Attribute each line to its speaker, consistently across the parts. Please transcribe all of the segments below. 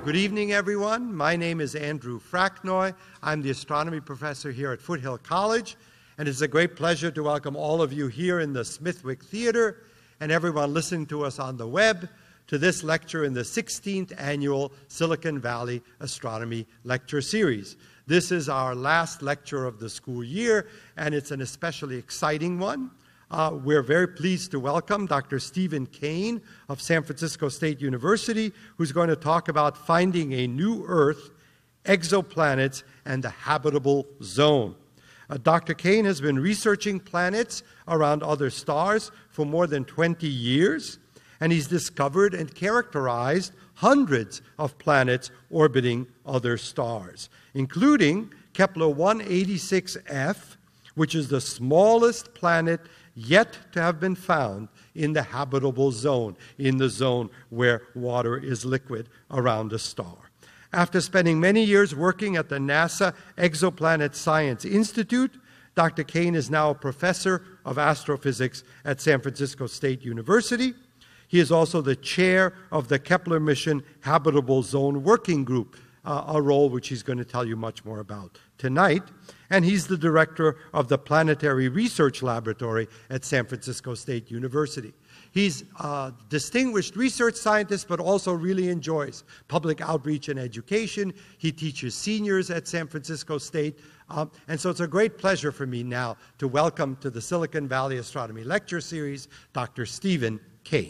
Speaker 1: Good evening, everyone. My name is Andrew Fracknoy. I'm the astronomy professor here at Foothill College, and it's a great pleasure to welcome all of you here in the Smithwick Theater and everyone listening to us on the web to this lecture in the 16th Annual Silicon Valley Astronomy Lecture Series. This is our last lecture of the school year, and it's an especially exciting one. We're very pleased to welcome Dr. Stephen Kane of San Francisco State University, who's going to talk about finding a new Earth, exoplanets, and the habitable zone. Dr. Kane has been researching planets around other stars for more than 20 years, and he's discovered and characterized hundreds of planets orbiting other stars, including Kepler 186f, which is the smallest planet yet to have been found in the habitable zone, in the zone where water is liquid around a star. After spending many years working at the NASA Exoplanet Science Institute, Dr. Kane is now a professor of astrophysics at San Francisco State University. He is also the chair of the Kepler Mission Habitable Zone Working Group, a role which he's going to tell you much more about tonight. And he's the director of the Planetary Research Laboratory at San Francisco State University. He's a distinguished research scientist, but also really enjoys public outreach and education. He teaches seniors at San Francisco State. And so it's a great pleasure for me now to welcome to the Silicon Valley Astronomy Lecture Series, Dr. Stephen Kane.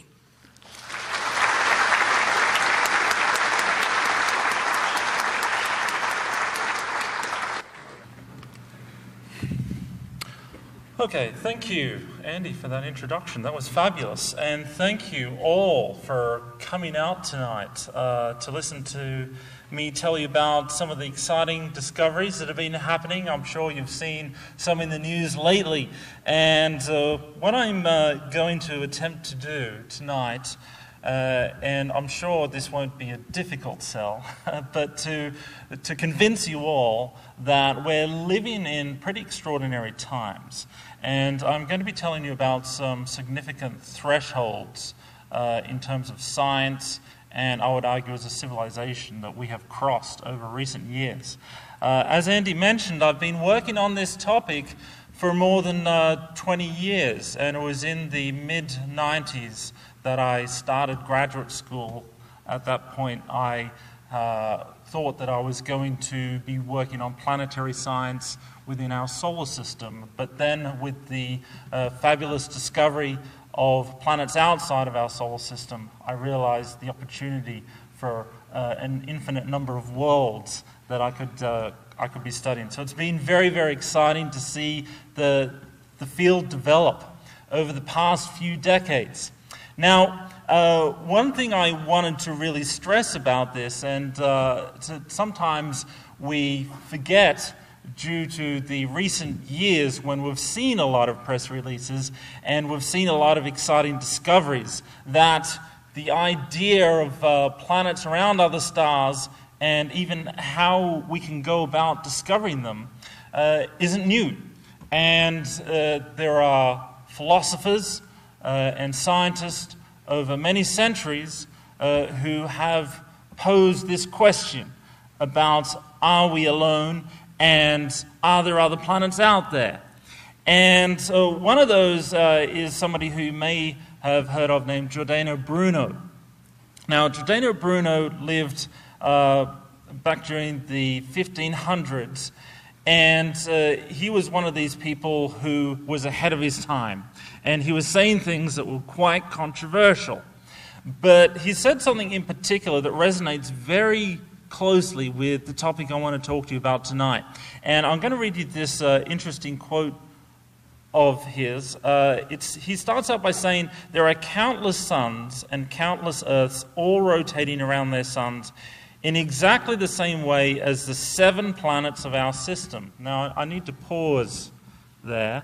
Speaker 2: Okay, thank you, Andy, for that introduction. That was fabulous. And thank you all for coming out tonight to listen to me tell you about some of the exciting discoveries that have been happening. I'm sure you've seen some in the news lately. And what I'm going to attempt to do tonight, and I'm sure this won't be a difficult sell, but to convince you all that we're living in pretty extraordinary times. And I'm going to be telling you about some significant thresholds in terms of science, and I would argue as a civilization that we have crossed over recent years. As Andy mentioned, I've been working on this topic for more than 20 years, and it was in the mid-90s that I started graduate school. At that point, I thought that I was going to be working on planetary science within our solar system. But then with the fabulous discovery of planets outside of our solar system, I realized the opportunity for an infinite number of worlds that I could be studying. So it's been very, very exciting to see the field develop over the past few decades. Now, one thing I wanted to really stress about this, and sometimes we forget due to the recent years when we've seen a lot of press releases and we've seen a lot of exciting discoveries, that the idea of planets around other stars and even how we can go about discovering them isn't new. And there are philosophers and scientists over many centuries who have posed this question about, are we alone and are there other planets out there? And one of those is somebody who you may have heard of named Giordano Bruno. Now, Giordano Bruno lived back during the 1500s, and he was one of these people who was ahead of his time. And he was saying things that were quite controversial. But he said something in particular that resonates very closely with the topic I want to talk to you about tonight. And I'm going to read you this interesting quote of his. He starts out by saying, "There are countless suns and countless Earths all rotating around their suns in exactly the same way as the 7 planets of our system." Now, I need to pause there.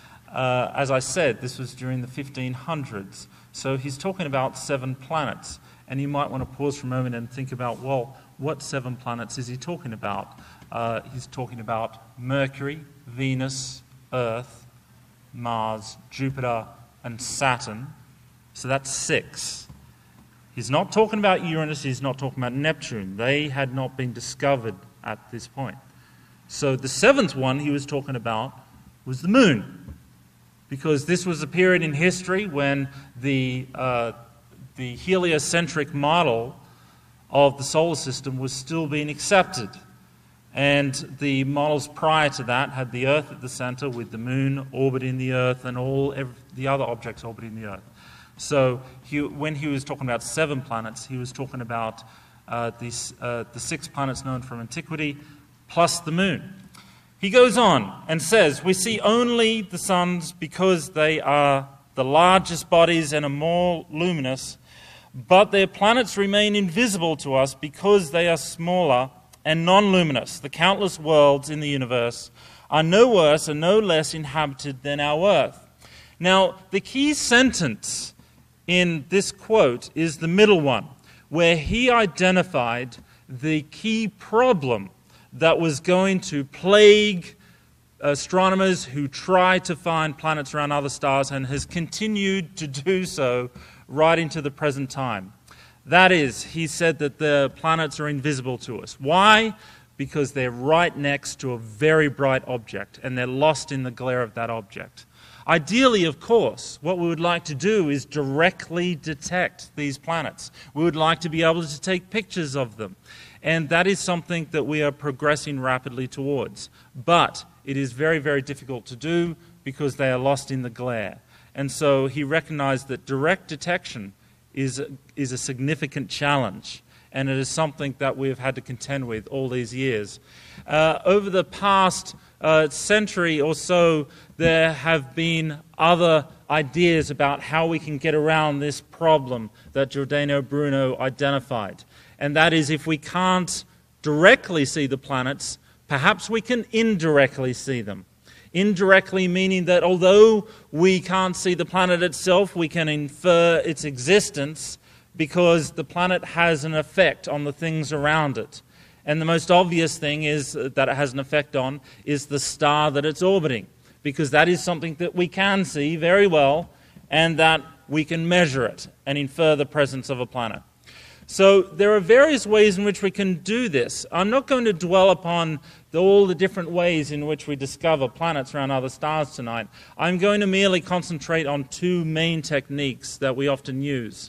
Speaker 2: As I said, this was during the 1500s. So he's talking about 7 planets. And you might want to pause for a moment and think about, well, what 7 planets is he talking about? He's talking about Mercury, Venus, Earth, Mars, Jupiter, and Saturn. So that's 6. He's not talking about Uranus, he's not talking about Neptune. They had not been discovered at this point. So the seventh one he was talking about was the moon, because this was a period in history when the heliocentric model of the solar system was still being accepted. And the models prior to that had the Earth at the center, with the moon orbiting the Earth and the other objects orbiting the Earth. So when he was talking about 7 planets, he was talking about the 6 planets known from antiquity, plus the moon. He goes on and says, we see only the suns because they are the largest bodies and are more luminous, but their planets remain invisible to us because they are smaller and non-luminous. The countless worlds in the universe are no worse and no less inhabited than our Earth. Now, the key sentence in this quote is the middle one, where he identified the key problem that was going to plague astronomers who try to find planets around other stars, and has continued to do so right into the present time. That is, he said that the planets are invisible to us. Why? Because they're right next to a very bright object, and they're lost in the glare of that object. Ideally, of course, what we would like to do is directly detect these planets. We would like to be able to take pictures of them. And that is something that we are progressing rapidly towards. But it is very, very difficult to do because they are lost in the glare. And so he recognized that direct detection is a significant challenge. And it is something that we've had to contend with all these years. Over the past century or so, there have been other ideas about how we can get around this problem that Giordano Bruno identified. And that is, if we can't directly see the planets, perhaps we can indirectly see them. Indirectly meaning that although we can't see the planet itself, we can infer its existence because the planet has an effect on the things around it. And the most obvious thing is that it has an effect on is the star that it's orbiting, because that is something that we can see very well and that we can measure it and infer the presence of a planet. So there are various ways in which we can do this. I'm not going to dwell upon all the different ways in which we discover planets around other stars tonight. I'm going to merely concentrate on 2 main techniques that we often use.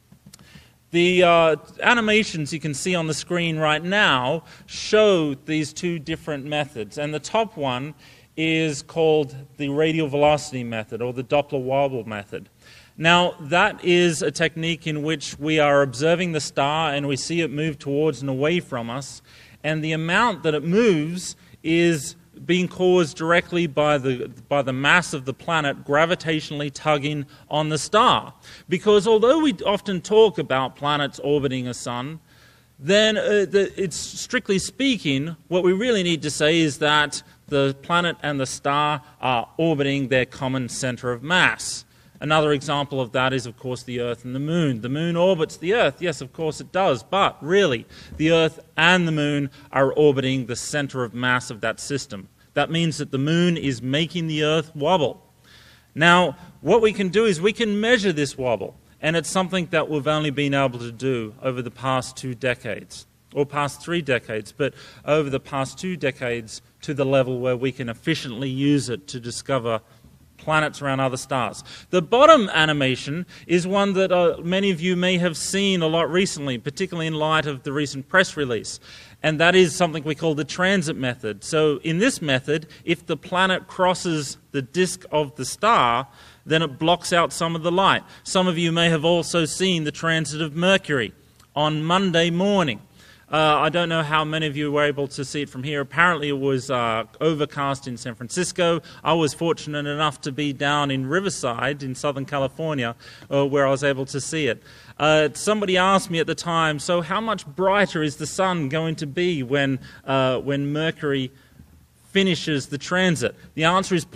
Speaker 2: The animations you can see on the screen right now show these 2 different methods. And the top one is called the radial velocity method, or the Doppler wobble method. Now, that is a technique in which we are observing the star and we see it move towards and away from us, and the amount that it moves is being caused directly by the mass of the planet gravitationally tugging on the star. Because although we often talk about planets orbiting a sun, then it's strictly speaking, what we really need to say is that the planet and the star are orbiting their common center of mass. Another example of that is, of course, the Earth and the Moon. The Moon orbits the Earth. Yes, of course it does. But really, the Earth and the Moon are orbiting the center of mass of that system. That means that the Moon is making the Earth wobble. Now, what we can do is we can measure this wobble. And it's something that we've only been able to do over the past 2 decades, or past 3 decades, but over the past 2 decades to the level where we can efficiently use it to discover planets around other stars. The bottom animation is one that many of you may have seen a lot recently, particularly in light of the recent press release. And that is something we call the transit method. So in this method, if the planet crosses the disk of the star, then it blocks out some of the light. Some of you may have also seen the transit of Mercury on Monday morning. I don't know how many of you were able to see it from here. Apparently it was overcast in San Francisco. I was fortunate enough to be down in Riverside in Southern California where I was able to see it. Somebody asked me at the time, so how much brighter is the sun going to be when Mercury finishes the transit? The answer is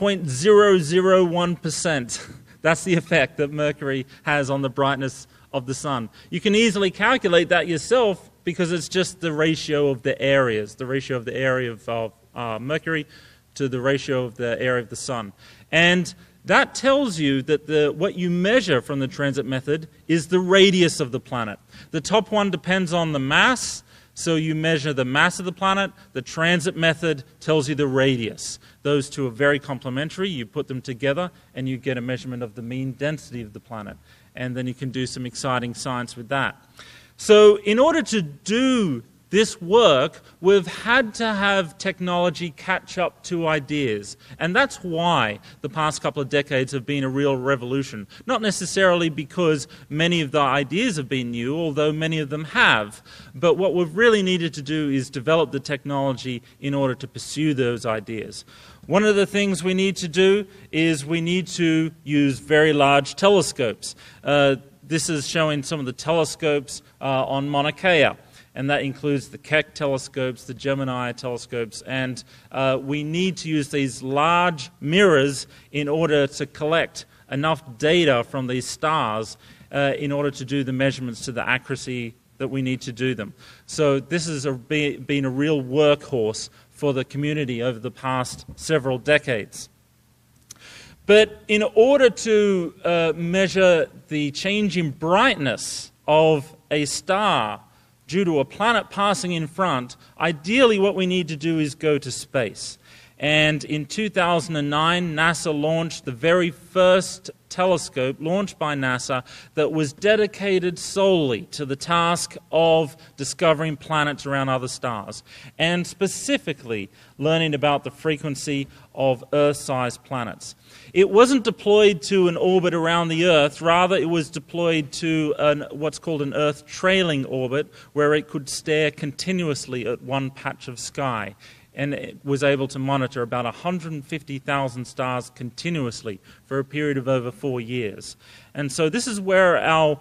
Speaker 2: 0.001%. That's the effect that Mercury has on the brightness of the sun. You can easily calculate that yourself because it's just the ratio of the areas, the ratio of the area of Mercury to the ratio of the area of the sun. And that tells you that what you measure from the transit method is the radius of the planet. The top one depends on the mass, so you measure the mass of the planet. The transit method tells you the radius. Those two are very complementary. You put them together and you get a measurement of the mean density of the planet. And then you can do some exciting science with that. So in order to do this work, we've had to have technology catch up to ideas. And that's why the past couple of decades have been a real revolution. Not necessarily because many of the ideas have been new, although many of them have. But what we've really needed to do is develop the technology in order to pursue those ideas. One of the things we need to do is we need to use very large telescopes. This is showing some of the telescopes on Mauna Kea. And that includes the Keck telescopes, the Gemini telescopes, and we need to use these large mirrors in order to collect enough data from these stars in order to do the measurements to the accuracy that we need to do them. So this has been a real workhorse for the community over the past several decades. But in order to measure the change in brightness of a star due to a planet passing in front, ideally what we need to do is go to space. And in 2009, NASA launched the very first telescope launched by NASA that was dedicated solely to the task of discovering planets around other stars, and specifically learning about the frequency of Earth-sized planets. It wasn't deployed to an orbit around the Earth, rather it was deployed to what's called an Earth trailing orbit, where it could stare continuously at one patch of sky. And it was able to monitor about 150,000 stars continuously for a period of over 4 years. And so this is where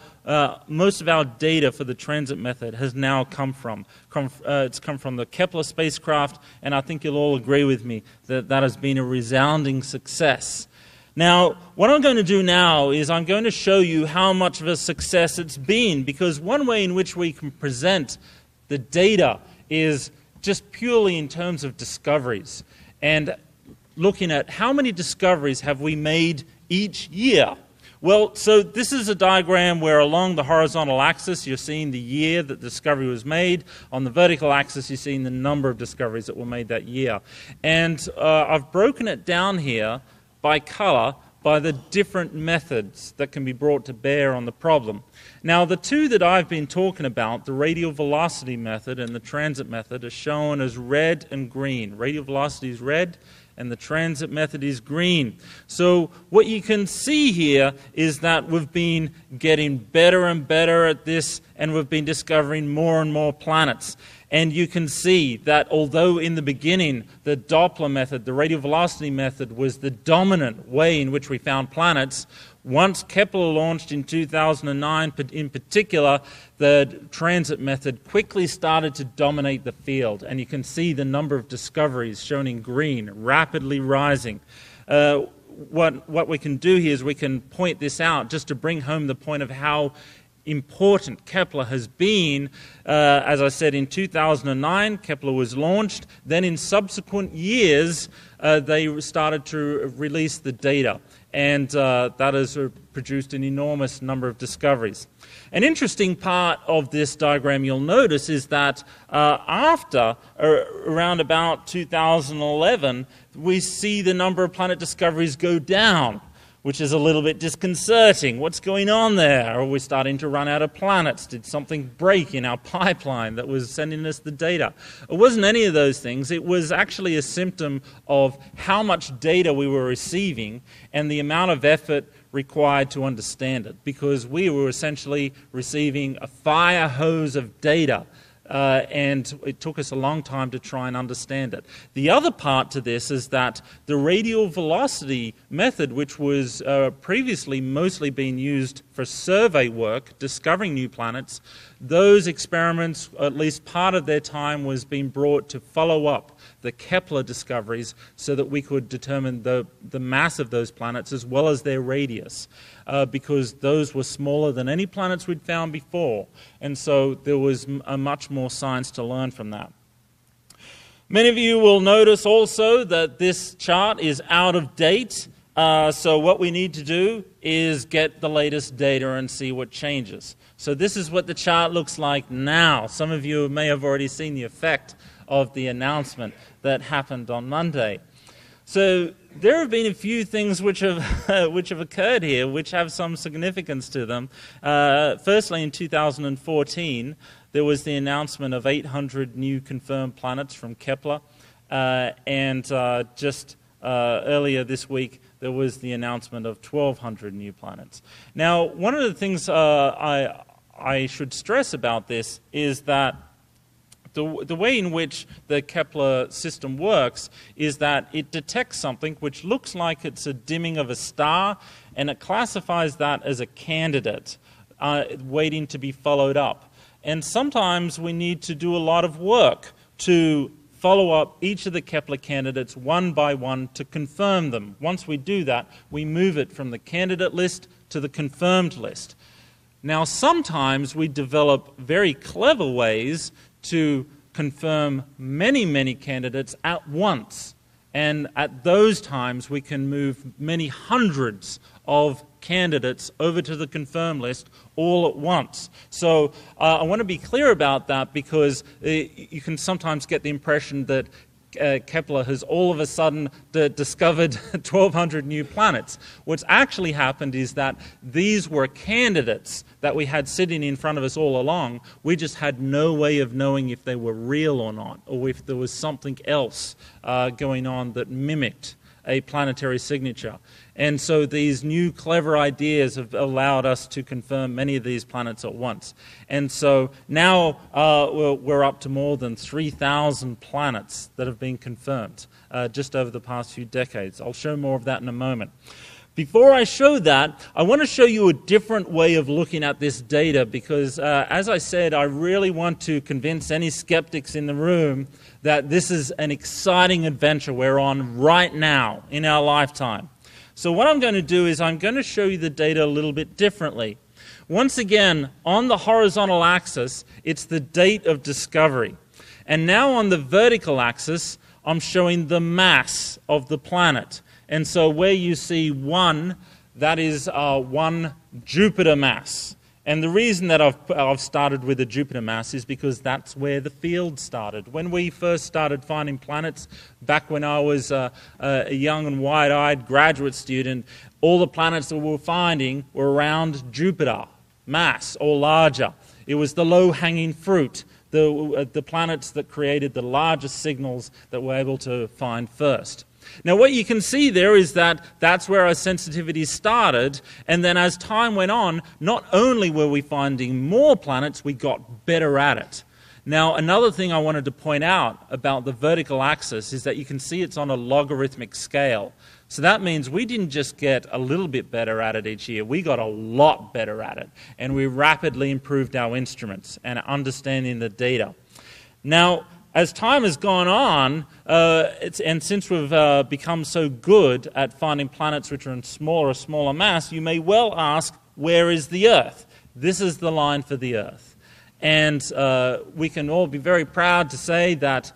Speaker 2: most of our data for the transit method has now come from. It's come from the Kepler spacecraft, and I think you'll all agree with me that that has been a resounding success. Now, what I'm going to do now is I'm going to show you how much of a success it's been, because one way in which we can present the data is just purely in terms of discoveries, and looking at how many discoveries have we made each year. Well, so this is a diagram where along the horizontal axis you're seeing the year that the discovery was made. On the vertical axis you're seeing the number of discoveries that were made that year. And I've broken it down here by color, by the different methods that can be brought to bear on the problem. Now, the two that I've been talking about, the radial velocity method and the transit method, are shown as red and green. Radial velocity is red, and the transit method is green. So what you can see here is that we've been getting better and better at this, and we've been discovering more and more planets. And you can see that although in the beginning the Doppler method, the radial velocity method, was the dominant way in which we found planets, once Kepler launched in 2009 in particular, the transit method quickly started to dominate the field. And you can see the number of discoveries shown in green rapidly rising. What we can do here is we can point this out just to bring home the point of how important Kepler has been. As I said, in 2009, Kepler was launched. Then in subsequent years, they started to release the data. And that has produced an enormous number of discoveries. An interesting part of this diagram you'll notice is that after around about 2011, we see the number of planet discoveries go down, which is a little bit disconcerting. What's going on there? Are we starting to run out of planets? Did something break in our pipeline that was sending us the data? It wasn't any of those things. It was actually a symptom of how much data we were receiving and the amount of effort required to understand it, because we were essentially receiving a fire hose of data. And it took us a long time to try and understand it. The other part to this is that the radial velocity method, which was previously mostly being used for survey work, discovering new planets, those experiments, at least part of their time, was being brought to follow up the Kepler discoveries so that we could determine the mass of those planets as well as their radius, because those were smaller than any planets we'd found before. And so there was much more science to learn from that. Many of you will notice also that this chart is out of date, So what we need to do is get the latest data and see what changes. So this is what the chart looks like now. Some of you may have already seen the effect of the announcement that happened on Monday. So there have been a few things which have occurred here, which have some significance to them. Firstly, in 2014, there was the announcement of 800 new confirmed planets from Kepler, and just earlier this week, there was the announcement of 1,200 new planets. Now, one of the things I should stress about this is that the way in which the Kepler system works is that it detects something which looks like it's a dimming of a star, and it classifies that as a candidate waiting to be followed up. And sometimes we need to do a lot of work to follow up each of the Kepler candidates one by one to confirm them. Once we do that, we move it from the candidate list to the confirmed list. Now, sometimes we develop very clever ways to confirm many, many candidates at once. And at those times, we can move many hundreds of candidates over to the confirmed list all at once. So I want to be clear about that, because you can sometimes get the impression that Kepler has all of a sudden discovered 1,200 new planets. What's actually happened is that these were candidates that we had sitting in front of us all along. We just had no way of knowing if they were real or not, or if there was something else going on that mimicked a planetary signature. And so these new clever ideas have allowed us to confirm many of these planets at once. And so now we're up to more than 3,000 planets that have been confirmed just over the past few decades. I'll show more of that in a moment. Before I show that, I want to show you a different way of looking at this data, because as I said, I really want to convince any skeptics in the room that this is an exciting adventure we're on right now in our lifetime. So what I'm going to do is I'm going to show you the data a little bit differently. Once again, on the horizontal axis, it's the date of discovery. And now on the vertical axis, I'm showing the mass of the planet. And so where you see 1, that is 1 Jupiter mass. And the reason that I've started with a Jupiter mass is because that's where the field started. When we first started finding planets, back when I was a young and wide-eyed graduate student, all the planets that we were finding were around Jupiter mass or larger. It was the low-hanging fruit, the planets that created the largest signals that we're able to find first. Now, what you can see there is that that's where our sensitivity started, and then as time went on, not only were we finding more planets, we got better at it. Now, another thing I wanted to point out about the vertical axis is that you can see it's on a logarithmic scale. So that means we didn't just get a little bit better at it each year, we got a lot better at it, and we rapidly improved our instruments and understanding the data. Now, as time has gone on, and since we've become so good at finding planets which are in smaller mass, you may well ask, where is the Earth? This is the line for the Earth. And we can all be very proud to say that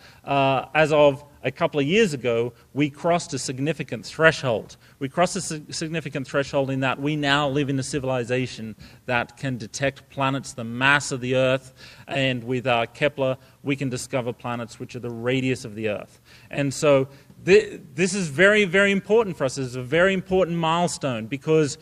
Speaker 2: as of a couple of years ago, we crossed a significant threshold. We crossed a significant threshold in that we now live in a civilization that can detect planets the mass of the Earth, and with Kepler, we can discover planets which are the radius of the Earth. And so this is very, very important for us. It's a very important milestone, because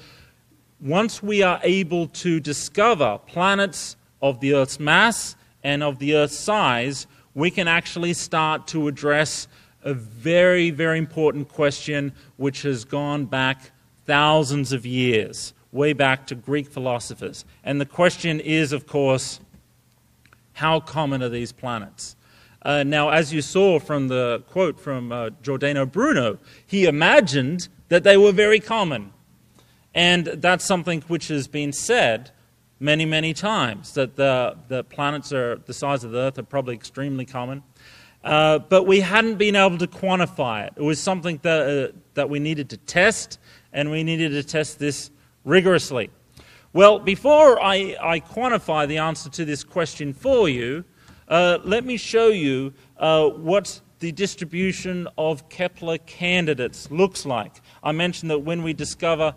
Speaker 2: once we are able to discover planets of the Earth's mass and of the Earth's size, we can actually start to address a very, very important question which has gone back thousands of years, way back to Greek philosophers. And the question is, of course, how common are these planets? Now, as you saw from the quote from Giordano Bruno, he imagined that they were very common. And that's something which has been said many, many times, that the planets are the size of the Earth are probably extremely common. But we hadn't been able to quantify it. It was something that we needed to test, and we needed to test this rigorously. Well, before I quantify the answer to this question for you, let me show you what the distribution of Kepler candidates looks like. I mentioned that when we discover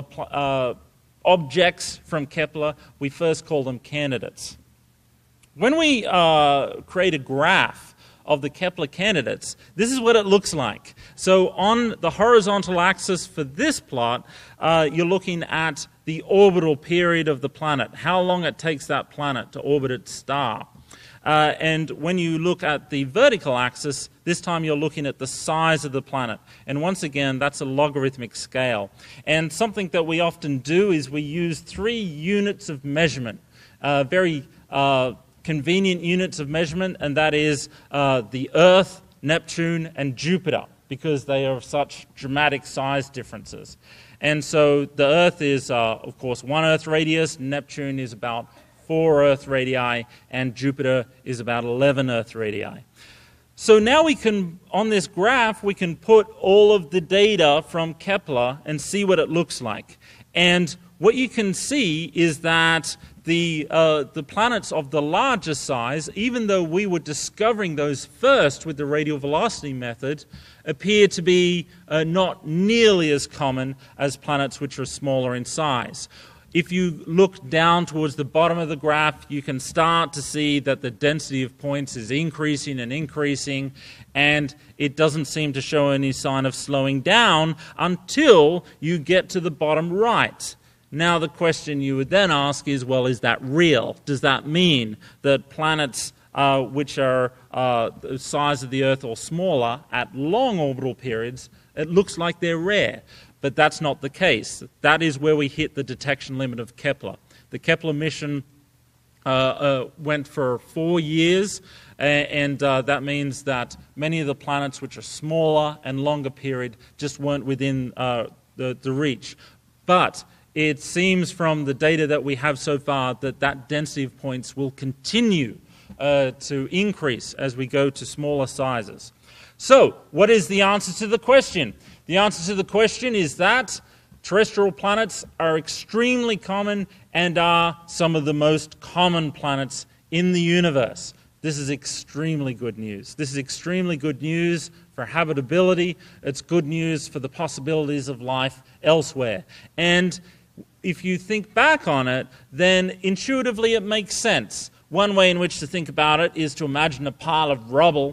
Speaker 2: objects from Kepler, we first call them candidates. When we create a graph of the Kepler candidates, this is what it looks like. So on the horizontal axis for this plot, you're looking at the orbital period of the planet, how long it takes that planet to orbit its star. And when you look at the vertical axis, this time you're looking at the size of the planet. And once again, that's a logarithmic scale. And something that we often do is we use 3 units of measurement, very convenient units of measurement, and that is the Earth, Neptune, and Jupiter, because they are of such dramatic size differences. And so the Earth is, of course, 1 Earth radius, Neptune is about 4 Earth radii, and Jupiter is about 11 Earth radii. So now we can, on this graph, we can put all of the data from Kepler and see what it looks like. And what you can see is that the planets of the larger size, even though we were discovering those first with the radial velocity method, appear to be not nearly as common as planets which are smaller in size. If you look down towards the bottom of the graph, you can start to see that the density of points is increasing and increasing, and it doesn't seem to show any sign of slowing down until you get to the bottom right. Now the question you would then ask is, well, is that real? Does that mean that planets which are the size of the Earth or smaller at long orbital periods, it looks like they're rare? But that's not the case. That is where we hit the detection limit of Kepler. The Kepler mission went for 4 years, and that means that many of the planets which are smaller and longer period just weren't within the reach. But it seems from the data that we have so far that that density of points will continue to increase as we go to smaller sizes. So, what is the answer to the question? The answer to the question is that terrestrial planets are extremely common and are some of the most common planets in the universe. This is extremely good news. This is extremely good news for habitability. It's good news for the possibilities of life elsewhere. And if you think back on it, then intuitively it makes sense. One way in which to think about it is to imagine a pile of rubble.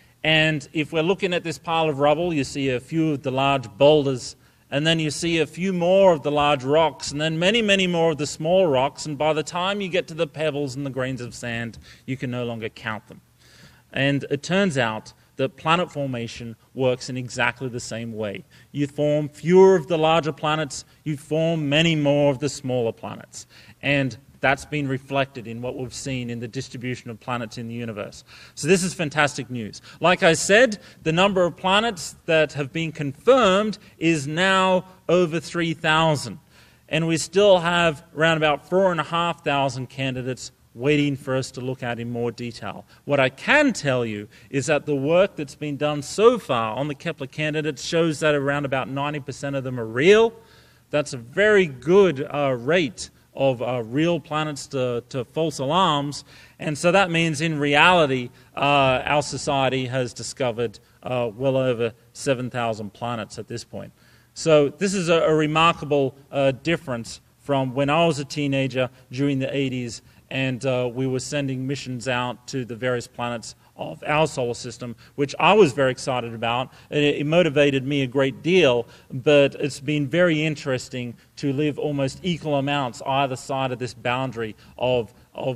Speaker 2: And if we're looking at this pile of rubble, you see a few of the large boulders, and then you see a few more of the large rocks, and then many, many more of the small rocks, and by the time you get to the pebbles and the grains of sand, you can no longer count them. And it turns out that planet formation works in exactly the same way. You form fewer of the larger planets, you form many more of the smaller planets. And that's been reflected in what we've seen in the distribution of planets in the universe. So this is fantastic news. Like I said, the number of planets that have been confirmed is now over 3,000. And we still have around about 4,500 candidates waiting for us to look at in more detail. What I can tell you is that the work that's been done so far on the Kepler candidates shows that around about 90% of them are real. That's a very good rate of real planets to false alarms. And so that means in reality, our society has discovered well over 7,000 planets at this point. So this is a remarkable difference from when I was a teenager during the 80s, and we were sending missions out to the various planets of our solar system, which I was very excited about. It motivated me a great deal, but it's been very interesting to live almost equal amounts either side of this boundary of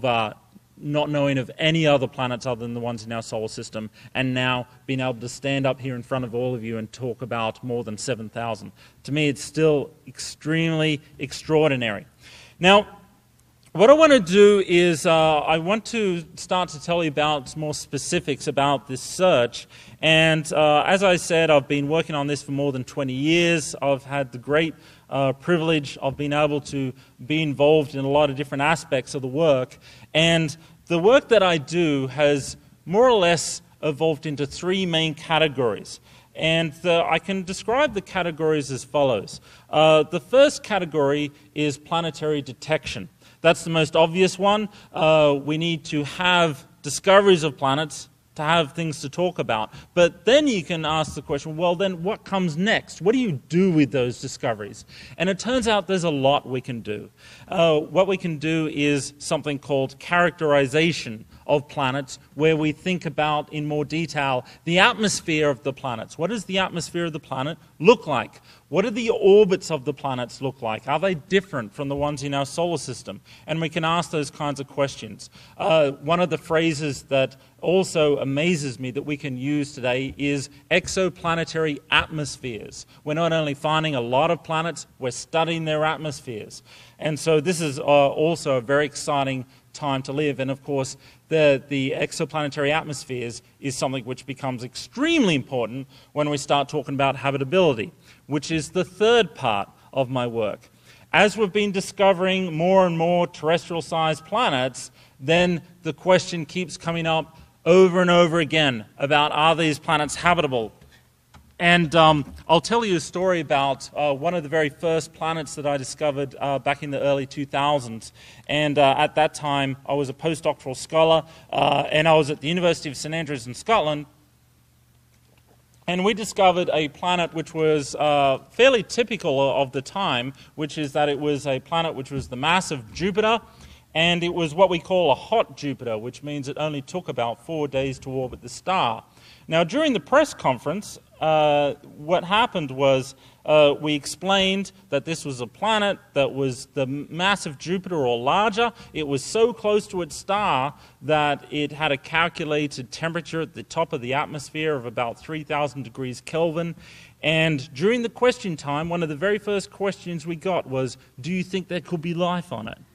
Speaker 2: not knowing of any other planets other than the ones in our solar system, and now being able to stand up here in front of all of you and talk about more than 7,000. To me, it's still extremely extraordinary. Now, what I want to do is I want to start to tell you about more specifics about this search. And as I said, I've been working on this for more than 20 years. I've had the great privilege of being able to be involved in a lot of different aspects of the work. And the work that I do has more or less evolved into 3 main categories. And I can describe the categories as follows. The first category is planetary detection. That's the most obvious one. We need to have discoveries of planets to have things to talk about. But then you can ask the question, well, then what comes next? What do you do with those discoveries? And it turns out there's a lot we can do. What we can do is something called characterization of planets, where we think about in more detail the atmosphere of the planets. What does the atmosphere of the planet look like? What do the orbits of the planets look like? Are they different from the ones in our solar system? And we can ask those kinds of questions. One of the phrases that also amazes me that we can use today is exoplanetary atmospheres. We're not only finding a lot of planets, we're studying their atmospheres. And so this is also a very exciting time to live. And of course, the exoplanetary atmospheres is something which becomes extremely important when we start talking about habitability, which is the third part of my work. As we've been discovering more and more terrestrial-sized planets, then the question keeps coming up over and over again about, are these planets habitable? And I'll tell you a story about one of the very first planets that I discovered back in the early 2000s. And at that time, I was a postdoctoral scholar, and I was at the University of St Andrews in Scotland. And we discovered a planet which was fairly typical of the time, which is that it was a planet which was the mass of Jupiter, and it was what we call a hot Jupiter, which means it only took about 4 days to orbit the star. Now, during the press conference, what happened was we explained that this was a planet that was the mass of Jupiter or larger. It was so close to its star that it had a calculated temperature at the top of the atmosphere of about 3,000 degrees Kelvin. And during the question time, one of the very first questions we got was, do you think there could be life on it?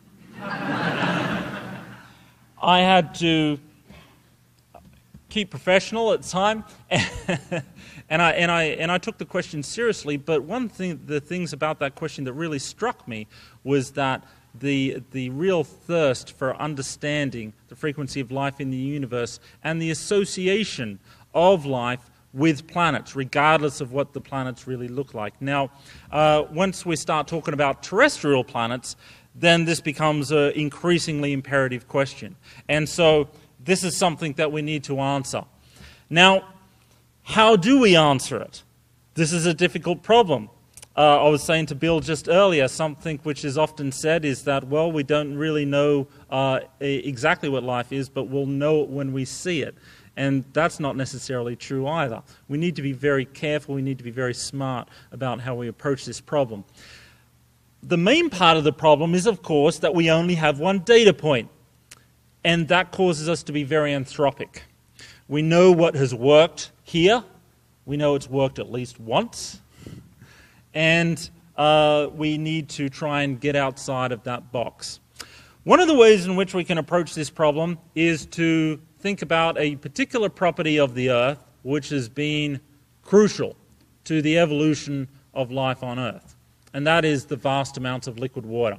Speaker 2: I had to keep professional at the time, and I took the question seriously. But the things about that question that really struck me was that the real thirst for understanding the frequency of life in the universe and the association of life with planets, regardless of what the planets really look like. Now, once we start talking about terrestrial planets, then this becomes an increasingly imperative question. And so this is something that we need to answer. Now, how do we answer it? This is a difficult problem. I was saying to Bill just earlier, something which is often said is that, well, we don't really know exactly what life is, but we'll know it when we see it. And that's not necessarily true either. We need to be very careful, we need to be very smart about how we approach this problem. The main part of the problem is, of course, that we only have one data point. And that causes us to be very anthropic. We know what has worked here. We know it's worked at least once. And we need to try and get outside of that box. One of the ways in which we can approach this problem is to think about a particular property of the Earth which has been crucial to the evolution of life on Earth. And that is the vast amounts of liquid water.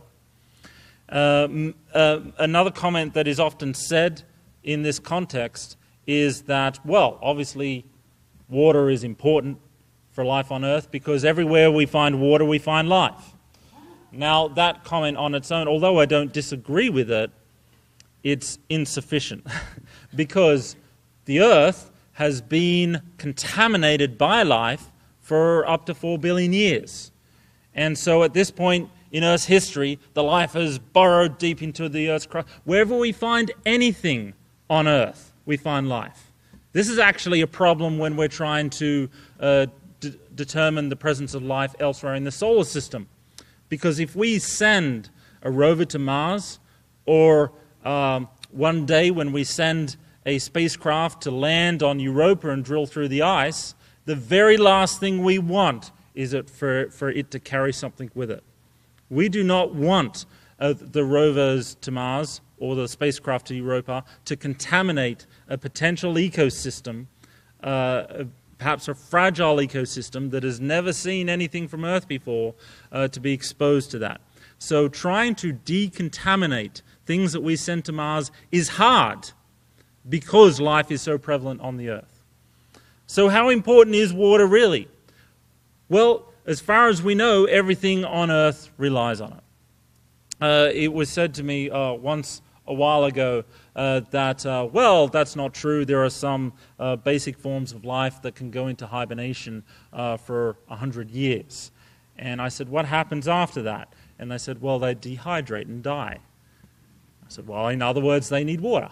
Speaker 2: Another comment that is often said in this context is that, well, obviously water is important for life on Earth because everywhere we find water, we find life. Now, that comment on its own, although I don't disagree with it, it's insufficient because the Earth has been contaminated by life for up to 4 billion years. And so at this point in Earth's history, the life has burrowed deep into the Earth's crust. Wherever we find anything on Earth, we find life. This is actually a problem when we're trying to determine the presence of life elsewhere in the solar system. Because if we send a rover to Mars, or one day when we send a spacecraft to land on Europa and drill through the ice, the very last thing we want is for it to carry something with it. We do not want the rovers to Mars or the spacecraft to Europa to contaminate a potential ecosystem, perhaps a fragile ecosystem that has never seen anything from Earth before, to be exposed to that. So trying to decontaminate things that we send to Mars is hard because life is so prevalent on the Earth. So how important is water really? Well, as far as we know, everything on Earth relies on it. It was said to me once a while ago that, well, that's not true. There are some basic forms of life that can go into hibernation for 100 years. And I said, what happens after that? And they said, well, they dehydrate and die. I said, well, in other words, they need water.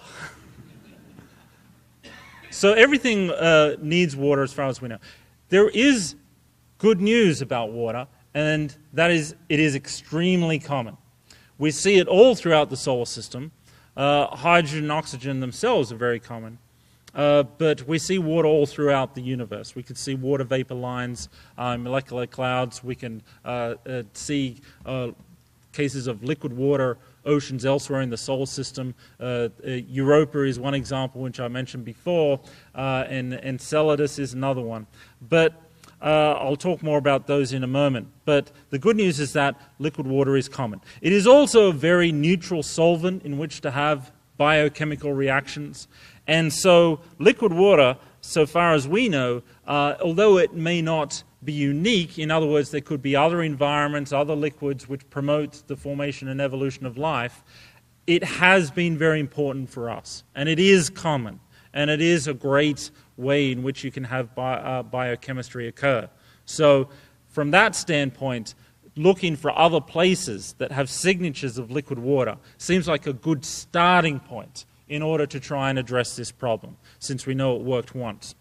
Speaker 2: So everything needs water as far as we know. There is good news about water, and that is it is extremely common. We see it all throughout the solar system. Hydrogen and oxygen themselves are very common. But we see water all throughout the universe. We can see water vapor lines, molecular clouds. We can see cases of liquid water oceans elsewhere in the solar system. Europa is one example, which I mentioned before, and Enceladus is another one. But I'll talk more about those in a moment. But the good news is that liquid water is common. It is also a very neutral solvent in which to have biochemical reactions. And so liquid water, so far as we know, although it may not be unique, in other words, there could be other environments, other liquids which promote the formation and evolution of life, it has been very important for us. And it is common. And it is a great way in which you can have biochemistry occur. So from that standpoint, looking for other places that have signatures of liquid water seems like a good starting point in order to try and address this problem, since we know it worked once.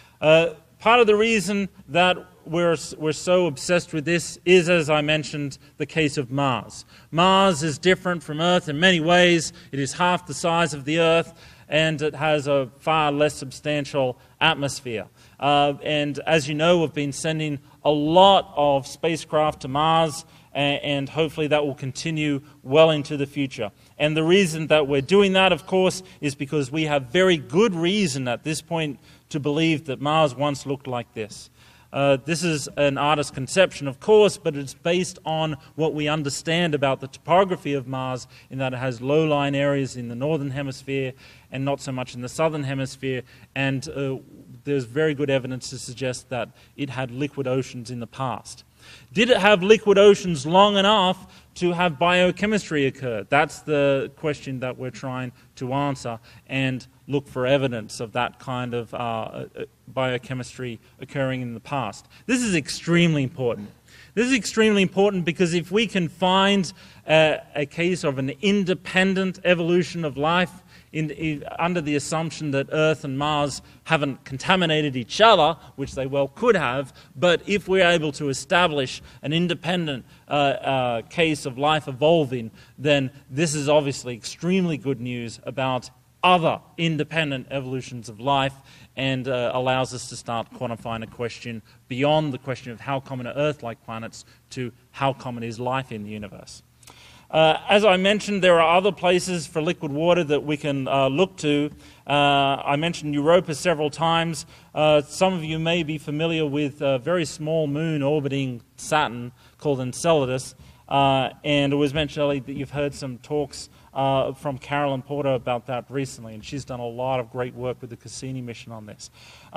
Speaker 2: Part of the reason that we're so obsessed with this is, as I mentioned, the case of Mars. Mars is different from Earth in many ways. It is half the size of the Earth, and it has a far less substantial atmosphere. And as you know, we've been sending a lot of spacecraft to Mars, and hopefully that will continue well into the future. And the reason that we're doing that, of course, is because we have very good reason at this point to believe that Mars once looked like this. This is an artist's conception, of course, but it's based on what we understand about the topography of Mars, in that it has low-lying areas in the northern hemisphere and not so much in the southern hemisphere. And there's very good evidence to suggest that it had liquid oceans in the past. Did it have liquid oceans long enough to have biochemistry occur? That's the question that we're trying to answer and look for evidence of that kind of biochemistry occurring in the past. This is extremely important. This is extremely important because if we can find a case of an independent evolution of life under the assumption that Earth and Mars haven't contaminated each other, which they well could have, but if we're able to establish an independent case of life evolving, then this is obviously extremely good news about other independent evolutions of life, and allows us to start quantifying a question beyond the question of how common are Earth-like planets to how common is life in the universe. As I mentioned, there are other places for liquid water that we can look to. I mentioned Europa several times. Some of you may be familiar with a very small moon orbiting Saturn called Enceladus. And it was mentioned earlier that you've heard some talks from Carolyn Porter about that recently, and she's done a lot of great work with the Cassini mission on this.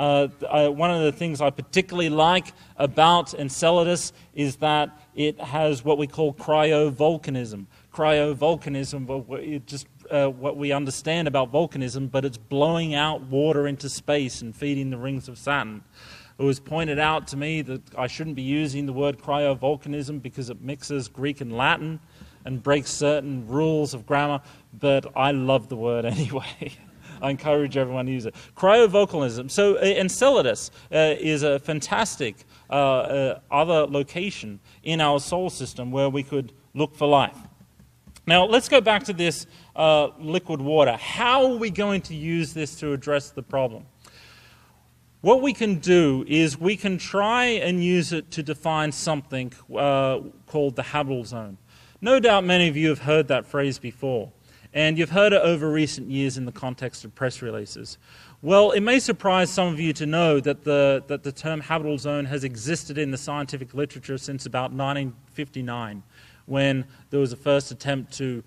Speaker 2: One of the things I particularly like about Enceladus is that it has what we call cryovolcanism. Cryovolcanism, just what we understand about volcanism, but it's blowing out water into space and feeding the rings of Saturn. It was pointed out to me that I shouldn't be using the word cryovolcanism because it mixes Greek and Latin and breaks certain rules of grammar, but I love the word anyway. I encourage everyone to use it. Cryovolcanism. So Enceladus is a fantastic other location in our solar system where we could look for life. Now, let's go back to this liquid water. How are we going to use this to address the problem? What we can do is we can try and use it to define something called the habitable zone. No doubt many of you have heard that phrase before, and you've heard it over recent years in the context of press releases. Well, it may surprise some of you to know that the term habitable zone has existed in the scientific literature since about 1959, when there was a first attempt to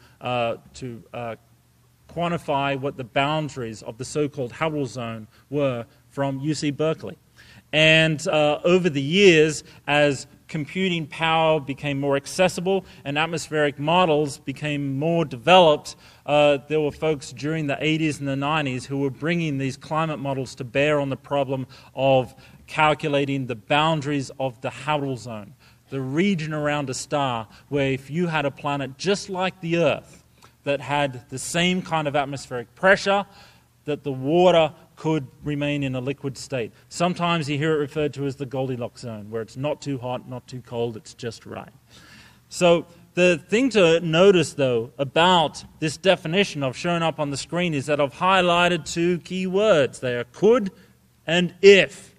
Speaker 2: quantify what the boundaries of the so-called habitable zone were from UC Berkeley. And over the years, as computing power became more accessible and atmospheric models became more developed, there were folks during the 80s and the 90s who were bringing these climate models to bear on the problem of calculating the boundaries of the habitable zone, the region around a star where if you had a planet just like the Earth that had the same kind of atmospheric pressure, that the water could remain in a liquid state. Sometimes you hear it referred to as the Goldilocks zone, where it's not too hot, not too cold, it's just right. So the thing to notice, though, about this definition I've shown up on the screen is that I've highlighted two key words. They are could and if.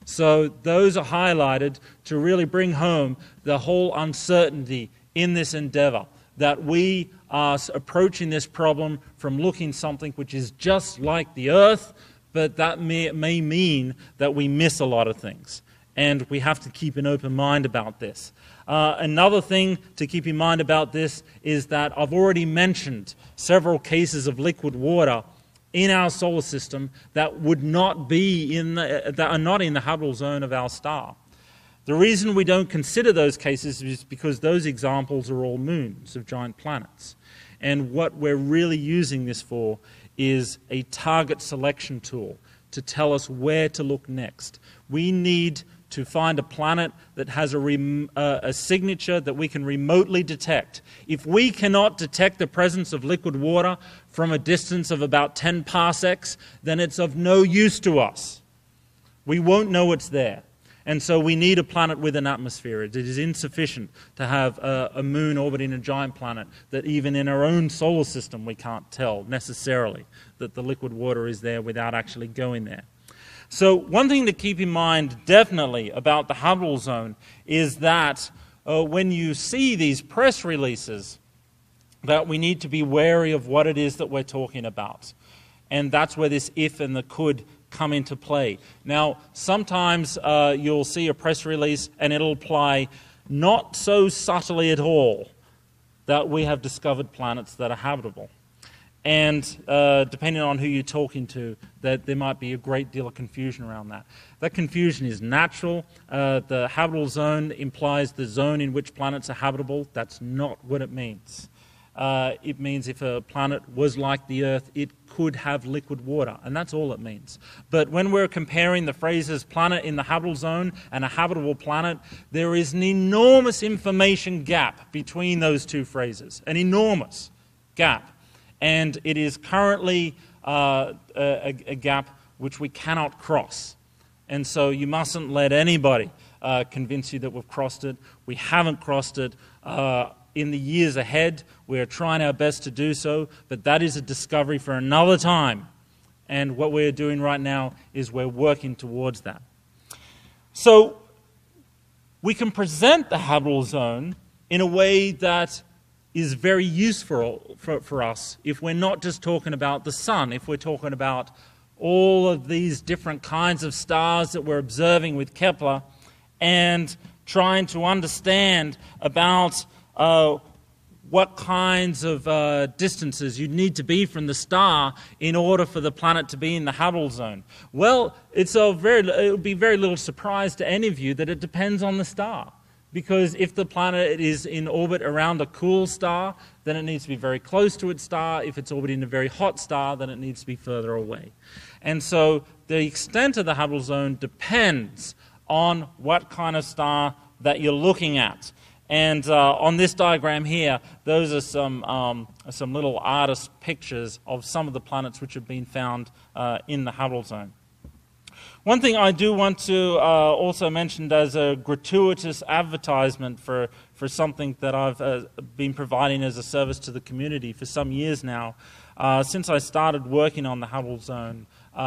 Speaker 2: So those are highlighted to really bring home the whole uncertainty in this endeavor, that we are approaching this problem from looking something which is just like the Earth, but that may mean that we miss a lot of things. And we have to keep an open mind about this. Another thing to keep in mind about this is that I've already mentioned several cases of liquid water in our solar system that would not be that are not in the habitable zone of our star. The reason we don't consider those cases is because those examples are all moons of giant planets. And what we're really using this for is a target selection tool to tell us where to look next. We need to find a planet that has a signature that we can remotely detect. If we cannot detect the presence of liquid water from a distance of about 10 parsecs, then it's of no use to us. We won't know it's there. And so we need a planet with an atmosphere. It is insufficient to have a moon orbiting a giant planet that even in our own solar system we can't tell necessarily that the liquid water is there without actually going there. So one thing to keep in mind definitely about the habitable zone is that when you see these press releases, that we need to be wary of what it is that we're talking about. And that's where this if and the could come into play. Now, sometimes you'll see a press release and it'll apply not so subtly at all that we have discovered planets that are habitable. And depending on who you're talking to, that there might be a great deal of confusion around that. That confusion is natural. The habitable zone implies the zone in which planets are habitable. That's not what it means. It means if a planet was like the Earth, it could have liquid water, and that's all it means. But when we're comparing the phrases planet in the habitable zone and a habitable planet, there is an enormous information gap between those two phrases, an enormous gap. And it is currently a gap which we cannot cross. And so you mustn't let anybody convince you that we've crossed it. We haven't crossed it. In the years ahead, we're trying our best to do so, but that is a discovery for another time. And what we're doing right now is we're working towards that. So we can present the habitable zone in a way that is very useful for us if we're not just talking about the sun, if we're talking about all of these different kinds of stars that we're observing with Kepler and trying to understand about what kinds of distances you'd need to be from the star in order for the planet to be in the habitable zone. Well, it would be very little surprise to any of you that it depends on the star. Because if the planet is in orbit around a cool star, then it needs to be very close to its star. If it's orbiting a very hot star, then it needs to be further away. And so the extent of the habitable zone depends on what kind of star that you're looking at. And on this diagram here, those are some little artist pictures of some of the planets which have been found in the habitable zone. One thing I do want to also mention as a gratuitous advertisement for something that I've been providing as a service to the community for some years now. Since I started working on the habitable zone,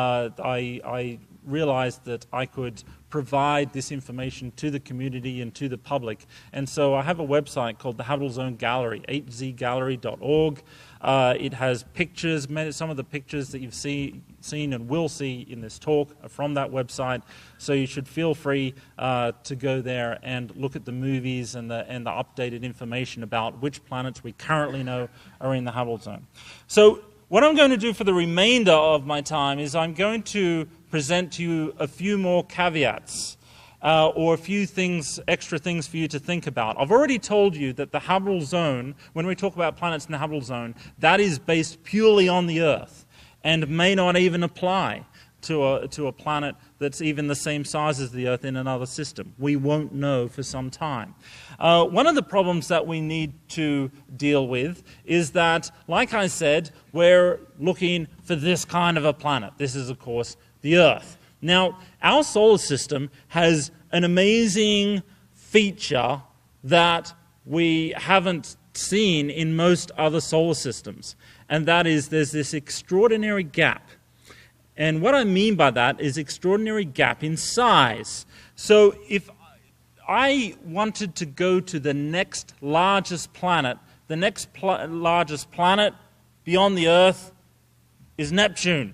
Speaker 2: I realized that I could provide this information to the community and to the public. And so I have a website called the Habitable Zone Gallery, hzgallery.org. It has pictures, some of the pictures that you've seen and will see in this talk are from that website. So you should feel free to go there and look at the movies and the updated information about which planets we currently know are in the habitable zone. So what I'm going to do for the remainder of my time is I'm going to present to you a few more caveats. or a few extra things for you to think about. I've already told you that the habitable zone, when we talk about planets in the habitable zone, that is based purely on the Earth and may not even apply to a planet that's even the same size as the Earth in another system. We won't know for some time. One of the problems that we need to deal with is that, like I said, we're looking for this kind of a planet. This is, of course, the Earth. Now, our solar system has an amazing feature that we haven't seen in most other solar systems, and that is there's this extraordinary gap. And what I mean by that is extraordinary gap in size. So if I wanted to go to the next largest planet, the next largest planet beyond the Earth is Neptune.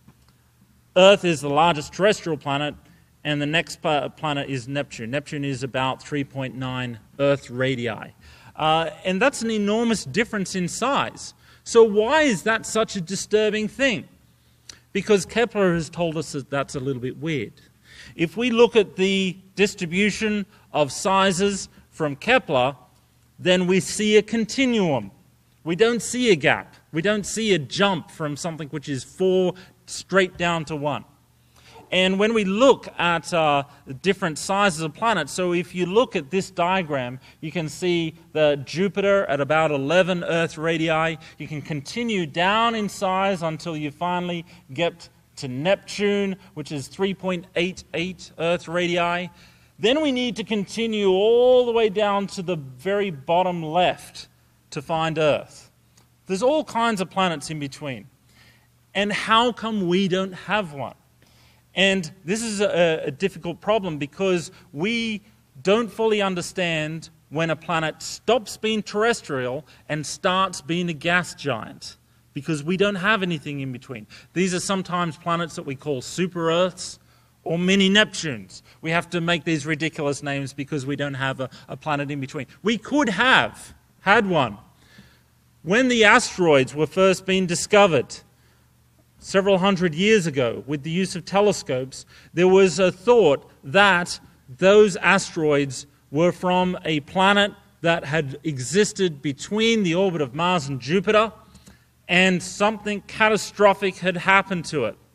Speaker 2: Earth is the largest terrestrial planet, and the next planet is Neptune. Neptune is about 3.9 Earth radii. And that's an enormous difference in size. So why is that such a disturbing thing? Because Kepler has told us that that's a little bit weird. If we look at the distribution of sizes from Kepler, then we see a continuum. We don't see a gap. We don't see a jump from something which is 4 straight down to 1. And when we look at different sizes of planets, so if you look at this diagram, you can see the Jupiter at about 11 Earth radii. You can continue down in size until you finally get to Neptune, which is 3.88 Earth radii. Then we need to continue all the way down to the very bottom left to find Earth. There's all kinds of planets in between. And how come we don't have one? And this is a difficult problem because we don't fully understand when a planet stops being terrestrial and starts being a gas giant, because we don't have anything in between. These are sometimes planets that we call super-Earths or mini-Neptunes. We have to make these ridiculous names because we don't have a planet in between. We could have had one. When the asteroids were first being discovered, several hundred years ago, with the use of telescopes, there was a thought that those asteroids were from a planet that had existed between the orbit of Mars and Jupiter, and something catastrophic had happened to it.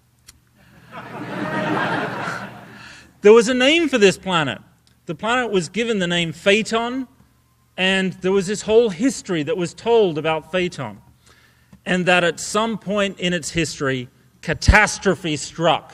Speaker 2: There was a name for this planet. The planet was given the name Phaeton, and there was this whole history that was told about Phaeton. And that at some point in its history, catastrophe struck.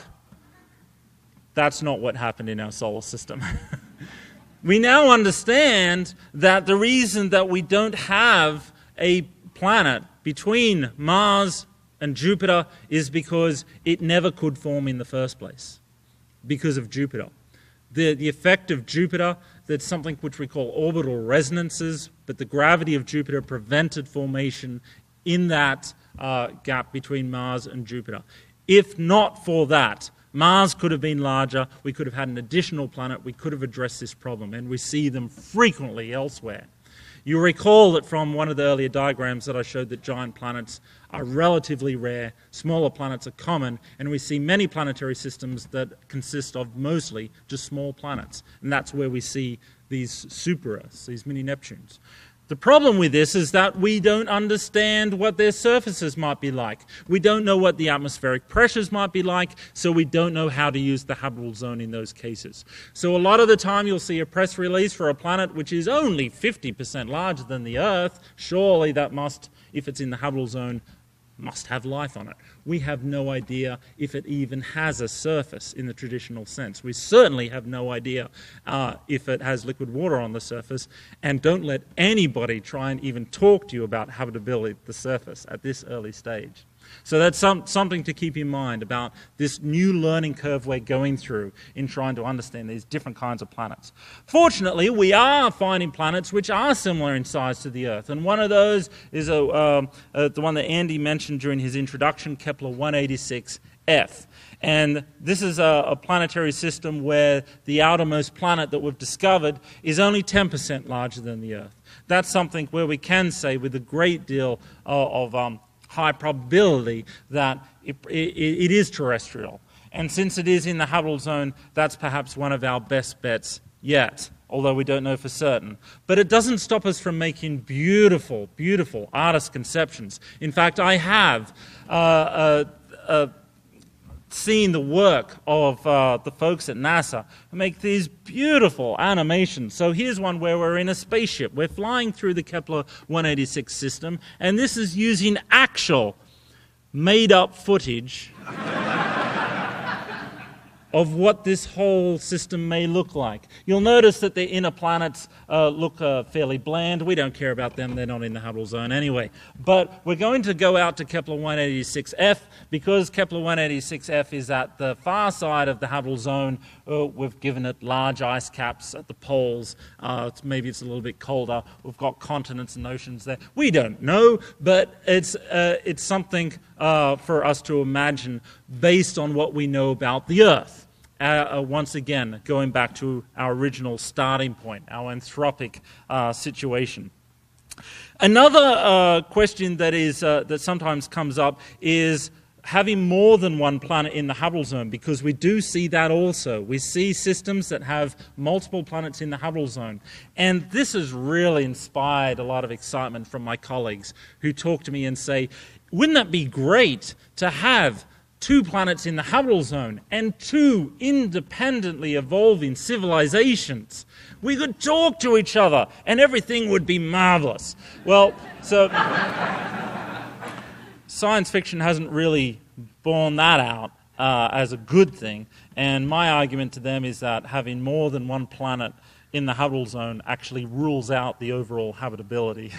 Speaker 2: That's not what happened in our solar system. We now understand that the reason that we don't have a planet between Mars and Jupiter is because it never could form in the first place, because of Jupiter. The effect of Jupiter, that's something which we call orbital resonances, but the gravity of Jupiter prevented formation in that gap between Mars and Jupiter. If not for that, Mars could have been larger, we could have had an additional planet, we could have addressed this problem, and we see them frequently elsewhere. You recall that from one of the earlier diagrams that I showed that giant planets are relatively rare, smaller planets are common, and we see many planetary systems that consist of mostly just small planets, and that's where we see these super-Earths, these mini-Neptunes. The problem with this is that we don't understand what their surfaces might be like. We don't know what the atmospheric pressures might be like, so we don't know how to use the habitable zone in those cases. So a lot of the time you'll see a press release for a planet which is only 50% larger than the Earth. Surely that must, if it's in the habitable zone, must have life on it. We have no idea if it even has a surface in the traditional sense. We certainly have no idea if it has liquid water on the surface, and don't let anybody try and even talk to you about habitability at the surface at this early stage. So that's something to keep in mind about this new learning curve we're going through in trying to understand these different kinds of planets. Fortunately, we are finding planets which are similar in size to the Earth, and one of those is the one that Andy mentioned during his introduction, Kepler 186f. And this is a planetary system where the outermost planet that we've discovered is only 10% larger than the Earth. That's something where we can say with a great deal of high probability that it is terrestrial. And since it is in the habitable zone, that's perhaps one of our best bets yet, although we don't know for certain. But it doesn't stop us from making beautiful, beautiful artist conceptions. In fact, I have seen the work of the folks at NASA who make these beautiful animations. So here's one where we're in a spaceship. We're flying through the Kepler 186 system, and this is using actual made-up footage of what this whole system may look like. You'll notice that the inner planets look fairly bland. We don't care about them. They're not in the habitable zone anyway. But we're going to go out to Kepler 186f because Kepler 186f is at the far side of the habitable zone. We've given it large ice caps at the poles. Maybe it's a little bit colder. We've got continents and oceans there. We don't know, but it's something for us to imagine based on what we know about the Earth. Once again, going back to our original starting point, our anthropic situation. Another question that sometimes comes up is having more than one planet in the habitable zone, because we do see that also. We see systems that have multiple planets in the habitable zone. And this has really inspired a lot of excitement from my colleagues who talk to me and say, wouldn't that be great to have 2 planets in the habitable zone and 2 independently evolving civilizations? We could talk to each other and everything would be marvelous. Well, so science fiction hasn't really borne that out as a good thing, and my argument to them is that having more than one planet in the habitable zone actually rules out the overall habitability.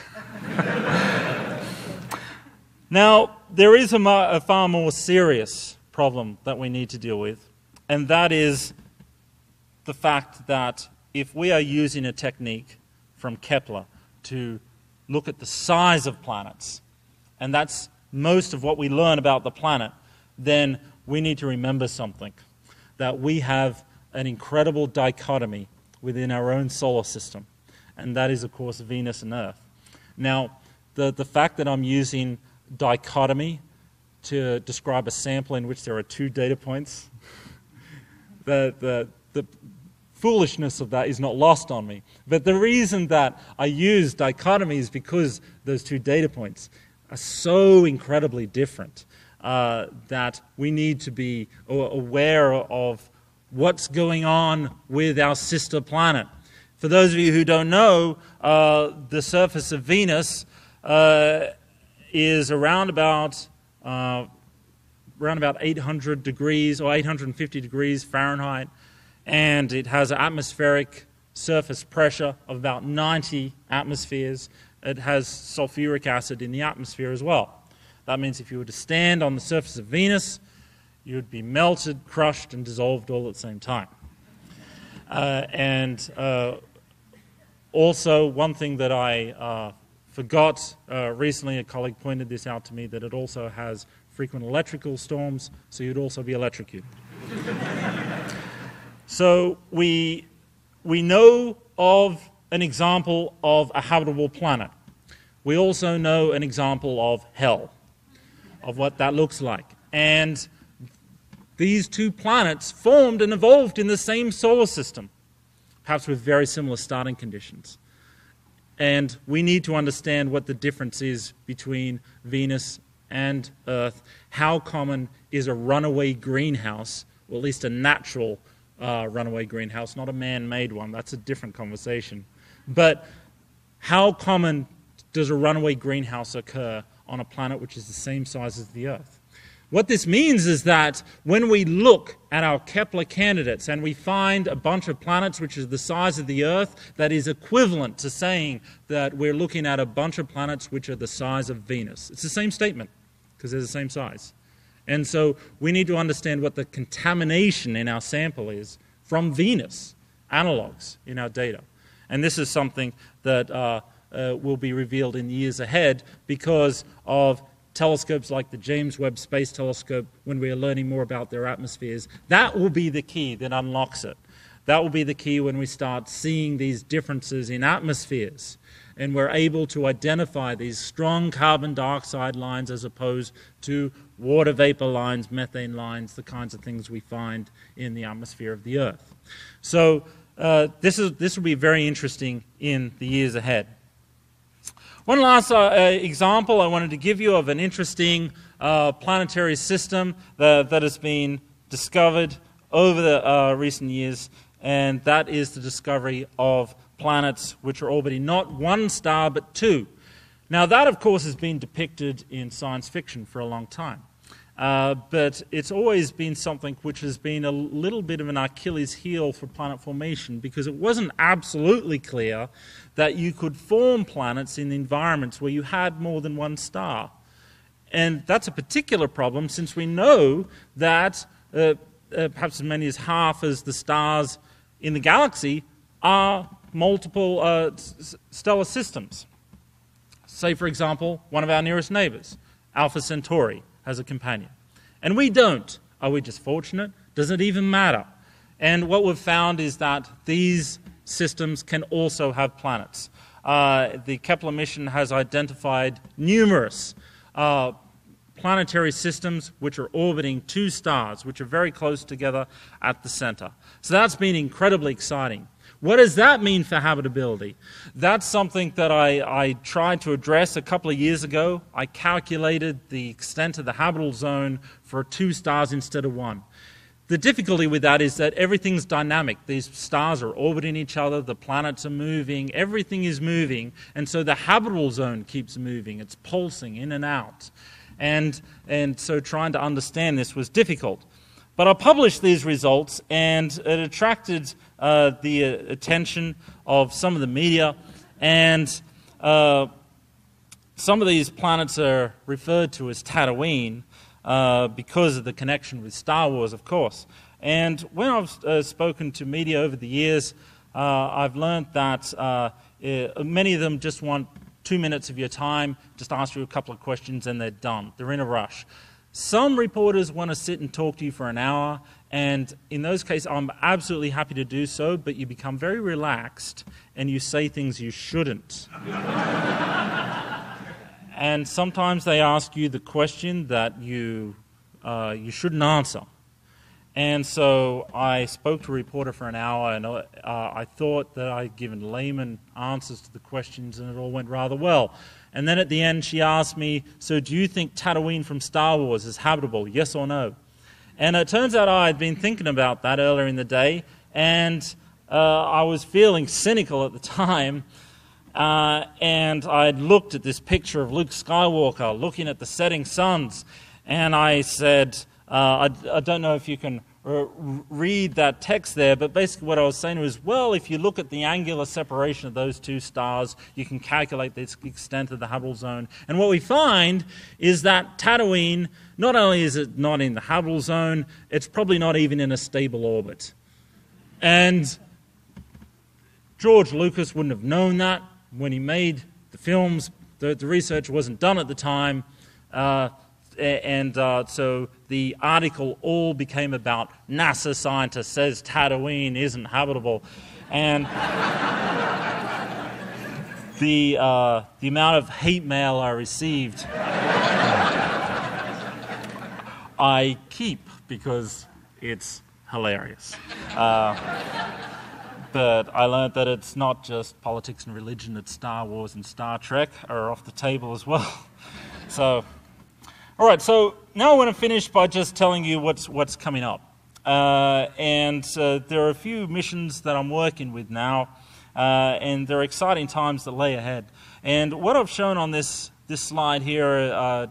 Speaker 2: Now, there is a far more serious problem that we need to deal with, and that is the fact that if we are using a technique from Kepler to look at the size of planets, and that's most of what we learn about the planet, then we need to remember something, that we have an incredible dichotomy within our own solar system, and that is, of course, Venus and Earth. Now, the fact that I'm using dichotomy to describe a sample in which there are 2 data points, the foolishness of that is not lost on me. But the reason that I use dichotomy is because those 2 data points are so incredibly different that we need to be aware of what's going on with our sister planet. For those of you who don't know, the surface of Venus is around about 800 degrees or 850 degrees Fahrenheit, and it has an atmospheric surface pressure of about 90 atmospheres. It has sulfuric acid in the atmosphere as well. That means if you were to stand on the surface of Venus, you would be melted, crushed, and dissolved all at the same time. Also, one thing that I forgot recently, a colleague pointed this out to me, that it also has frequent electrical storms, so you'd also be electrocuted. So we know of an example of a habitable planet. We also know an example of hell, of what that looks like. And these 2 planets formed and evolved in the same solar system, perhaps with very similar starting conditions. And we need to understand what the difference is between Venus and Earth. How common is a runaway greenhouse, or at least a natural runaway greenhouse, not a man-made one. That's a different conversation. But how common does a runaway greenhouse occur on a planet which is the same size as the Earth? What this means is that when we look at our Kepler candidates and we find a bunch of planets which is the size of the Earth, that is equivalent to saying that we're looking at a bunch of planets which are the size of Venus. It's the same statement because they're the same size. And so we need to understand what the contamination in our sample is from Venus, analogs in our data. And this is something that will be revealed in years ahead because of telescopes like the James Webb Space Telescope, when we are learning more about their atmospheres. That will be the key that unlocks it. That will be the key when we start seeing these differences in atmospheres. and we're able to identify these strong carbon dioxide lines as opposed to water vapor lines, methane lines, the kinds of things we find in the atmosphere of the Earth. So this will be very interesting in the years ahead. One last example I wanted to give you of an interesting planetary system that has been discovered over the recent years, and that is the discovery of planets which are orbiting not one star but two. Now that, of course, has been depicted in science fiction for a long time. But it's always been something which has been a little bit of an Achilles heel for planet formation, because it wasn't absolutely clear that you could form planets in environments where you had more than one star. And that's a particular problem, since we know that perhaps as many as half as the stars in the galaxy are multiple stellar systems. Say, for example, one of our nearest neighbors, Alpha Centauri, has a companion. And we don't. Are we just fortunate? Does it even matter? And what we've found is that these systems can also have planets. The Kepler mission has identified numerous planetary systems which are orbiting two stars, which are very close together at the center. So that's been incredibly exciting. What does that mean for habitability? That's something that I tried to address a couple of years ago. I calculated the extent of the habitable zone for two stars instead of one. The difficulty with that is that everything's dynamic. These stars are orbiting each other, the planets are moving, everything is moving, and so the habitable zone keeps moving. It's pulsing in and out. And so trying to understand this was difficult. But I published these results, and it attracted the attention of some of the media, and some of these planets are referred to as Tatooine because of the connection with Star Wars, of course. And when I've spoken to media over the years, I've learned that many of them just want 2 minutes of your time, just ask you a couple of questions, and they're done. They're in a rush. Some reporters want to sit and talk to you for an hour, and in those cases I'm absolutely happy to do so, but you become very relaxed and you say things you shouldn't. And sometimes they ask you the question that you shouldn't answer. And so I spoke to a reporter for an hour, and I thought that I'd given layman answers to the questions, and it all went rather well. And then at the end she asked me, so do you think Tatooine from Star Wars is habitable, yes or no? And it turns out I had been thinking about that earlier in the day, and I was feeling cynical at the time, and I had looked at this picture of Luke Skywalker looking at the setting suns, and I said, I don't know if you can read that text there, but basically what I was saying was, well, if you look at the angular separation of those two stars, you can calculate the extent of the habitable zone. And what we find is that Tatooine, not only is it not in the habitable zone, it's probably not even in a stable orbit. And George Lucas wouldn't have known that when he made the films. The research wasn't done at the time. So the article all became about NASA scientist says Tatooine isn't habitable. And the amount of hate mail I received, I keep because it's hilarious. But I learned that it's not just politics and religion, that Star Wars and Star Trek are off the table as well. So, all right, so now I want to finish by just telling you what's coming up. There are a few missions that I'm working with now, and there are exciting times that lay ahead. And what I've shown on this slide here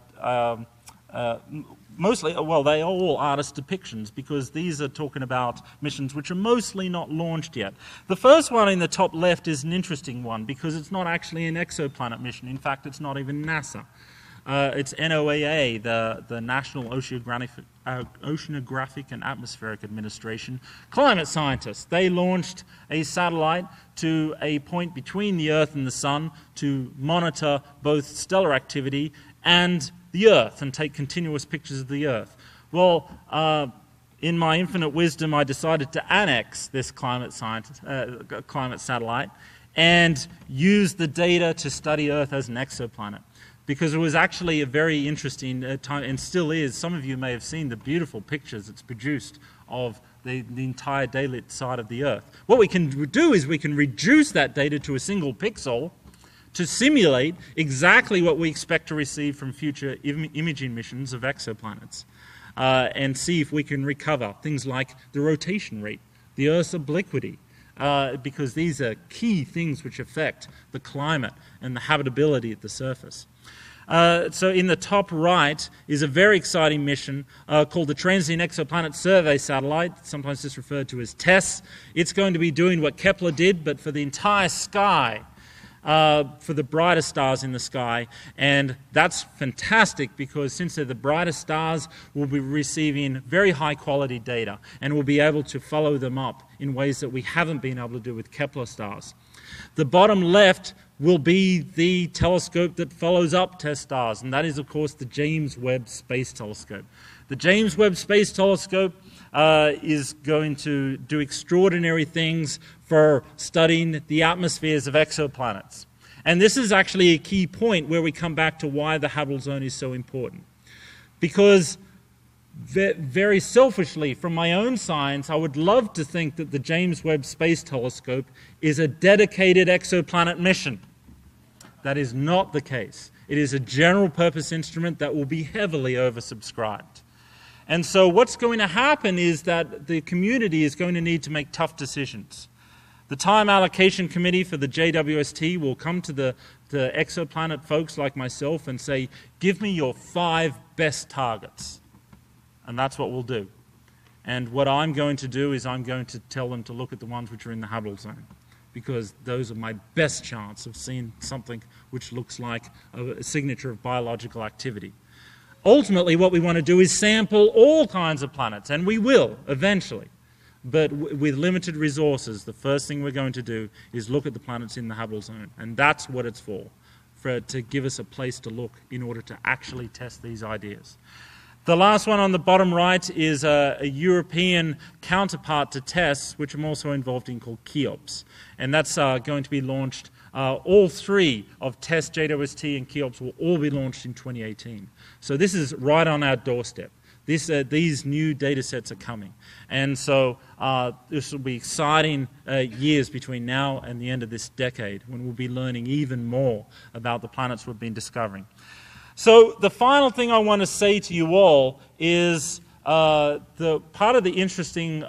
Speaker 2: mostly, well, they are all artist depictions, because these are talking about missions which are mostly not launched yet. The first one in the top left is an interesting one, because it's not actually an exoplanet mission. In fact, it's not even NASA. It's NOAA, the National Oceanographic and Atmospheric Administration, climate scientists. They launched a satellite to a point between the Earth and the Sun to monitor both stellar activity and the Earth and take continuous pictures of the Earth. Well, in my infinite wisdom, I decided to annex this climate satellite, and use the data to study Earth as an exoplanet. Because it was actually a very interesting time, and still is. Some of you may have seen the beautiful pictures it's produced of the entire daylit side of the Earth. What we can do is we can reduce that data to a single pixel to simulate exactly what we expect to receive from future imaging missions of exoplanets, and see if we can recover things like the rotation rate, the Earth's obliquity, because these are key things which affect the climate and the habitability at the surface. So in the top right is a very exciting mission called the Transient Exoplanet Survey Satellite, sometimes just referred to as TESS. It's going to be doing what Kepler did, but for the entire sky, for the brightest stars in the sky. And that's fantastic because since they're the brightest stars, we'll be receiving very high quality data and we'll be able to follow them up in ways that we haven't been able to do with Kepler stars. The bottom left will be the telescope that follows up TESS stars, and that is, of course, the James Webb Space Telescope. The James Webb Space Telescope is going to do extraordinary things for studying the atmospheres of exoplanets. And this is actually a key point where we come back to why the habitable zone is so important. Because very selfishly, from my own science, I would love to think that the James Webb Space Telescope is a dedicated exoplanet mission. That is not the case. It is a general purpose instrument that will be heavily oversubscribed. And so what's going to happen is that the community is going to need to make tough decisions. The time allocation committee for the JWST will come to the exoplanet folks like myself and say, give me your 5 best targets. And that's what we'll do. And what I'm going to do is I'm going to tell them to look at the ones which are in the habitable zone, because those are my best chance of seeing something which looks like a signature of biological activity. Ultimately, what we want to do is sample all kinds of planets, and we will eventually. But with limited resources, the first thing we're going to do is look at the planets in the habitable zone, and that's what it's for to give us a place to look in order to actually test these ideas. The last one on the bottom right is a European counterpart to TESS, which I'm also involved in, called Cheops. And that's going to be launched, all 3 of TESS, JWST, and Cheops will all be launched in 2018. So this is right on our doorstep. These new data sets are coming. And so this will be exciting years between now and the end of this decade, when we'll be learning even more about the planets we've been discovering. So the final thing I want to say to you all is the part of the interesting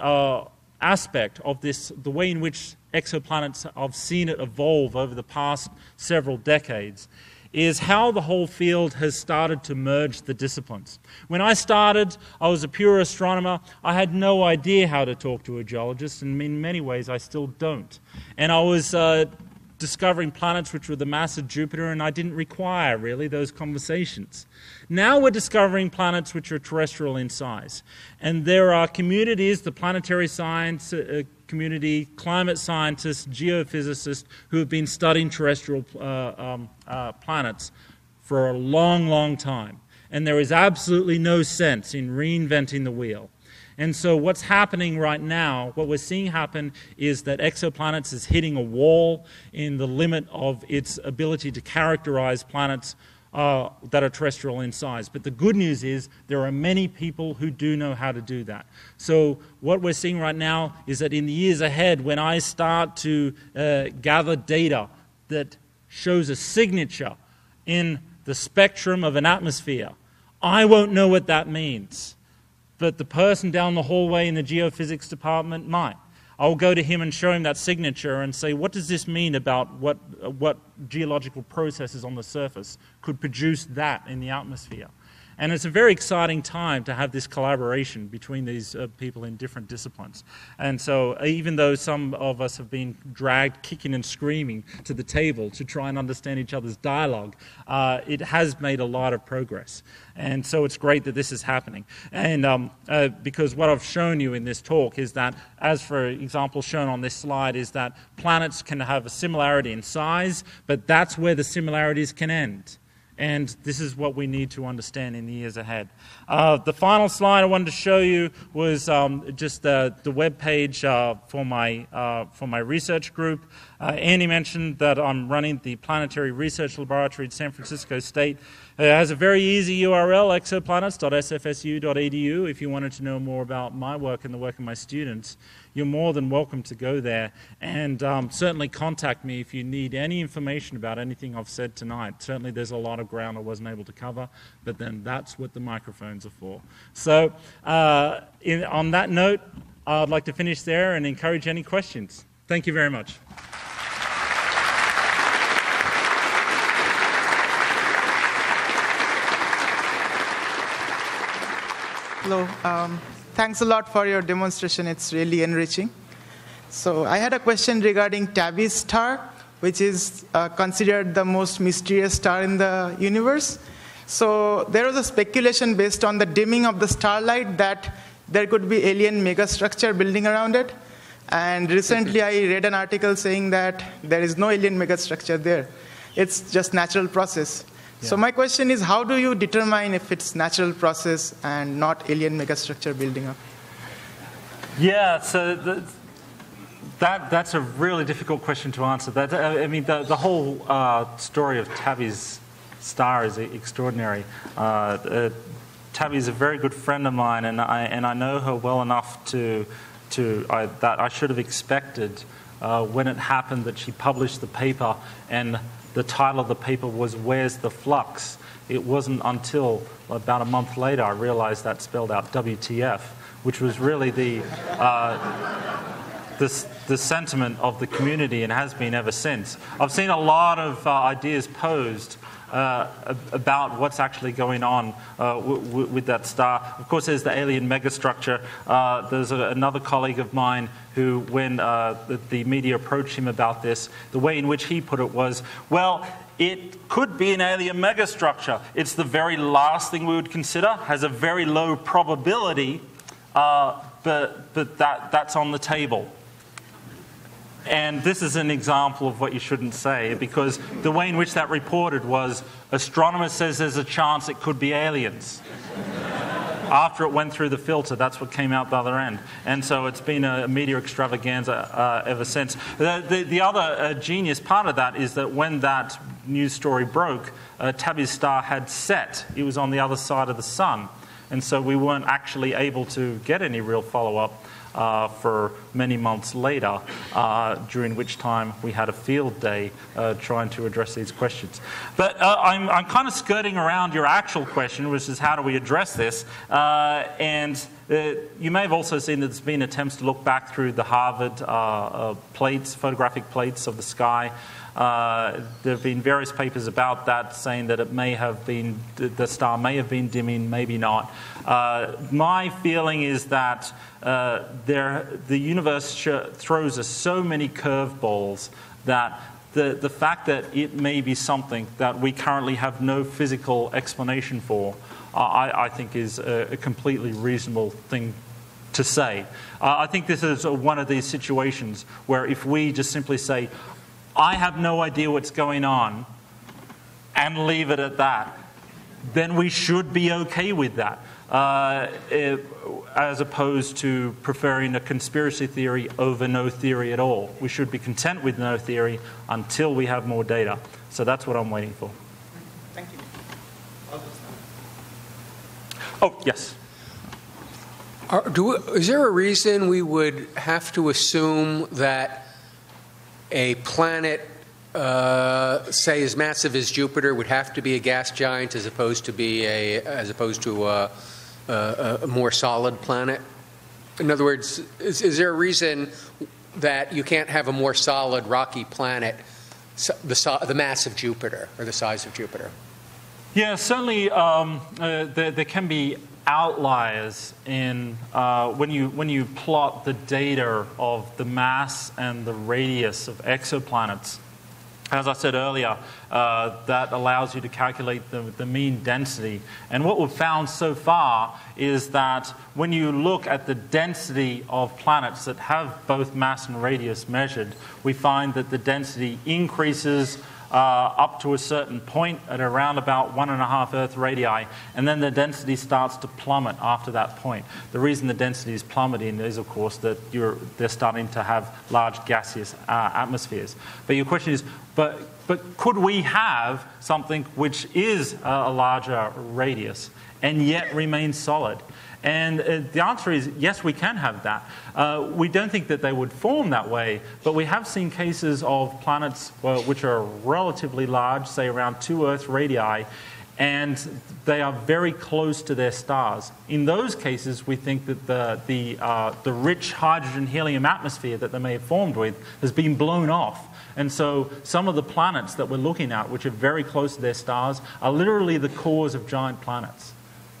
Speaker 2: aspect of this, the way in which exoplanets, I've seen it evolve over the past several decades, is how the whole field has started to merge the disciplines. When I started, I was a pure astronomer. I had no idea how to talk to a geologist, and in many ways I still don't. And I was discovering planets which were the mass of Jupiter, and I didn't require, really, those conversations. Now we're discovering planets which are terrestrial in size. And there are communities, the planetary science community, climate scientists, geophysicists, who have been studying terrestrial planets for a long, long time. And there is absolutely no sense in reinventing the wheel. And so what's happening right now, what we're seeing happen, is that exoplanets is hitting a wall in the limit of its ability to characterize planets that are terrestrial in size. But the good news is there are many people who do know how to do that. So what we're seeing right now is that in the years ahead, when I start to gather data that shows a signature in the spectrum of an atmosphere, I won't know what that means. But the person down the hallway in the geophysics department might. I'll go to him and show him that signature and say, what does this mean about what geological processes on the surface could produce that in the atmosphere? And it's a very exciting time to have this collaboration between these people in different disciplines. And so even though some of us have been dragged kicking and screaming to the table to try and understand each other's dialogue, it has made a lot of progress. And so it's great that this is happening. And because what I've shown you in this talk is that, as for example shown on this slide, is that planets can have a similarity in size, but that's where the similarities can end. And this is what we need to understand in the years ahead. The final slide I wanted to show you was just the web page for my research group. Andy mentioned that I'm running the Planetary Research Laboratory at San Francisco State. It has a very easy URL, exoplanets.sfsu.edu. If you wanted to know more about my work and the work of my students, you're more than welcome to go there. And certainly contact me if you need any information about anything I've said tonight. Certainly there's a lot of ground I wasn't able to cover, but then that's what the microphones are for. So on that note, I'd like to finish there and encourage any questions. Thank you very much.
Speaker 3: Hello. Thanks a lot for your demonstration. It's really enriching. So I had a question regarding Tabby's star, which is considered the most mysterious star in the universe. So there was a speculation based on the dimming of the starlight that there could be alien megastructure building around it. And recently I read an article saying that there is no alien megastructure there. It's just natural process. Yeah. So my question is, how do you determine if it's natural process and not alien megastructure building up?
Speaker 2: Yeah, so that's a really difficult question to answer. I mean, the whole story of Tabby's star is extraordinary. Tabby is a very good friend of mine, and I know her well enough that I should have expected when it happened that she published the paper, and the title of the paper was "Where's the Flux?" It wasn't until about a month later I realized that spelled out WTF, which was really the sentiment of the community and has been ever since. I've seen a lot of ideas posed about what's actually going on with that star. Of course, there's the alien megastructure. There's another colleague of mine who, when the media approached him about this, the way in which he put it was, well, it could be an alien megastructure. It's the very last thing we would consider, has a very low probability, but that's on the table. And this is an example of what you shouldn't say, because the way in which that reported was, astronomer says there's a chance it could be aliens. After it went through the filter, that's what came out the other end. And so it's been a media extravaganza ever since. The other genius part of that is that when that news story broke, Tabby's star had set. It was on the other side of the sun. And so we weren't actually able to get any real follow-up for many months later, during which time we had a field day trying to address these questions. But I'm kind of skirting around your actual question, which is how do we address this? And you may have also seen that there's been attempts to look back through the Harvard photographic plates of the sky. There have been various papers about that saying that it may have been, the star may have been dimming, maybe not. My feeling is that the universe throws us so many curveballs that the fact that it may be something that we currently have no physical explanation for, I think is a completely reasonable thing to say. I think this is one of these situations where if we just simply say, I have no idea what's going on, and leave it at that, then we should be okay with that, as opposed to preferring a conspiracy theory over no theory at all. We should be content with no theory until we have more data. So that's what I'm waiting for.
Speaker 3: Thank you.
Speaker 2: Oh, yes.
Speaker 4: Is there a reason we would have to assume that a planet, say as massive as Jupiter, would have to be a gas giant as opposed to a more solid planet? In other words, is there a reason that you can't have a more solid rocky planet the mass of Jupiter or the size of Jupiter?
Speaker 2: Yeah, certainly there can be outliers in when you plot the data of the mass and the radius of exoplanets. As I said earlier, that allows you to calculate the mean density. And what we've found so far is that when you look at the density of planets that have both mass and radius measured, we find that the density increases up to a certain point at around about 1.5 Earth radii, and then the density starts to plummet after that point. The reason the density is plummeting is, of course, that they're starting to have large gaseous atmospheres. But your question is, but could we have something which is a larger radius and yet remain solid? And the answer is yes, we can have that. We don't think that they would form that way, but we have seen cases of planets which are relatively large, say around 2 Earth radii, and they are very close to their stars. In those cases, we think that the rich hydrogen-helium atmosphere that they may have formed with has been blown off. And so some of the planets that we're looking at, which are very close to their stars, are literally the cores of giant planets.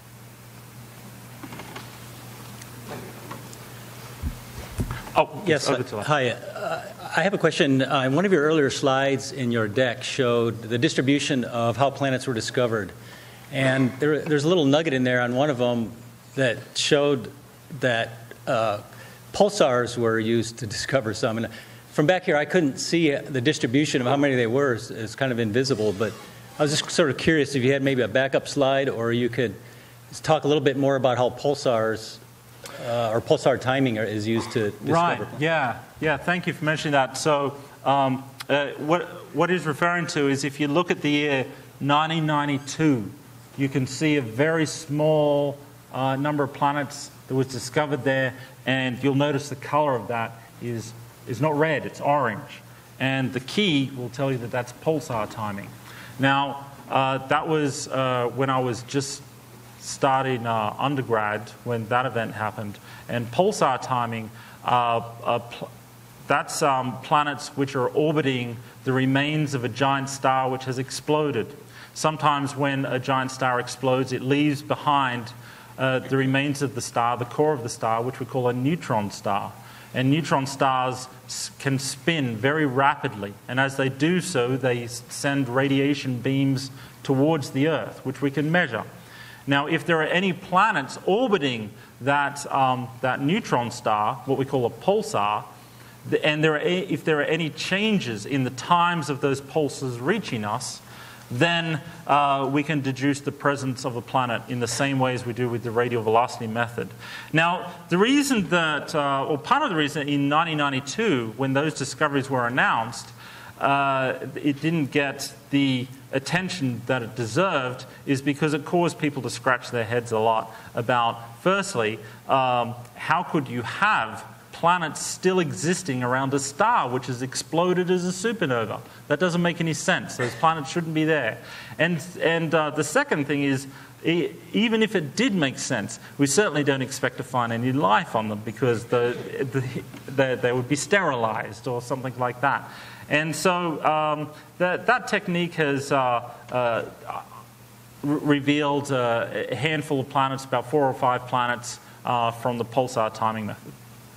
Speaker 2: Oh,
Speaker 5: yes. Hi. I have a question. One of your earlier slides in your deck showed the distribution of how planets were discovered. And there's a little nugget in there on one of them that showed that pulsars were used to discover some. And from back here, I couldn't see the distribution of how many they were. It's kind of invisible. But I was just sort of curious if you had maybe a backup slide, or you could talk a little bit more about how pulsars or pulsar timing is used to discover.
Speaker 2: Right, yeah, thank you for mentioning that. So what he's referring to is if you look at the year 1992, you can see a very small number of planets that was discovered there, and you'll notice the color of that is not red, it's orange. And the key will tell you that that's pulsar timing. Now, that was when I was just starting undergrad when that event happened. And pulsar timing, that's planets which are orbiting the remains of a giant star which has exploded. Sometimes when a giant star explodes, it leaves behind the remains of the star, the core of the star, which we call a neutron star. And neutron stars can spin very rapidly. And as they do so, they send radiation beams towards the Earth, which we can measure. Now, if there are any planets orbiting that neutron star, what we call a pulsar, and if there are any changes in the times of those pulses reaching us, then we can deduce the presence of a planet in the same way as we do with the radial velocity method. Now, the reason that, or part of the reason in 1992, when those discoveries were announced, it didn't get the attention that it deserved is because it caused people to scratch their heads a lot about, firstly, how could you have planets still existing around a star which has exploded as a supernova? That doesn't make any sense. Those planets shouldn't be there. And the second thing is, even if it did make sense, we certainly don't expect to find any life on them because they would be sterilized or something like that. And so that technique has revealed a handful of planets, about 4 or 5 planets from the pulsar timing method.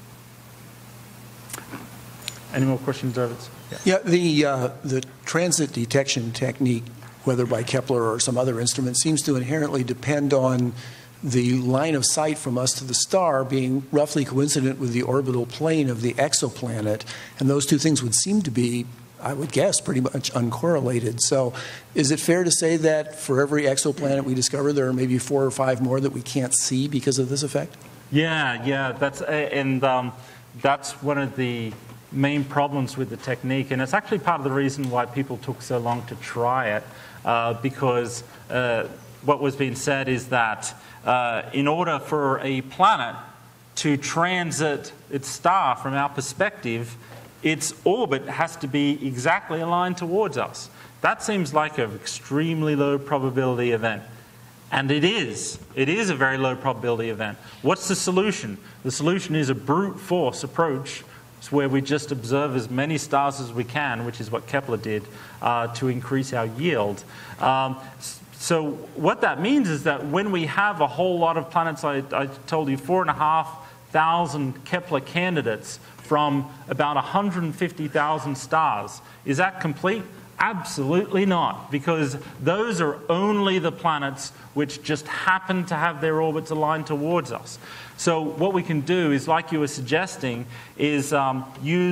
Speaker 2: Any more questions, David?
Speaker 6: Yeah, the transit detection technique, whether by Kepler or some other instrument, seems to inherently depend on the line of sight from us to the star being roughly coincident with the orbital plane of the exoplanet, and those two things would seem to be, I would guess, pretty much uncorrelated. So is it fair to say that for every exoplanet we discover, there are maybe 4 or 5 more that we can't see because of this effect?
Speaker 2: Yeah, that's one of the main problems with the technique, and it's actually part of the reason why people took so long to try it, because what was being said is that in order for a planet to transit its star from our perspective, its orbit has to be exactly aligned towards us. That seems like an extremely low probability event. And it is. It is a very low probability event. What's the solution? The solution is a brute force approach. It's where we just observe as many stars as we can, which is what Kepler did, to increase our yield. So what that means is that when we have a whole lot of planets, I told you 4,500 Kepler candidates from about 150,000 stars. Is that complete? Absolutely not, because those are only the planets which just happen to have their orbits aligned towards us. So what we can do is, like you were suggesting, is use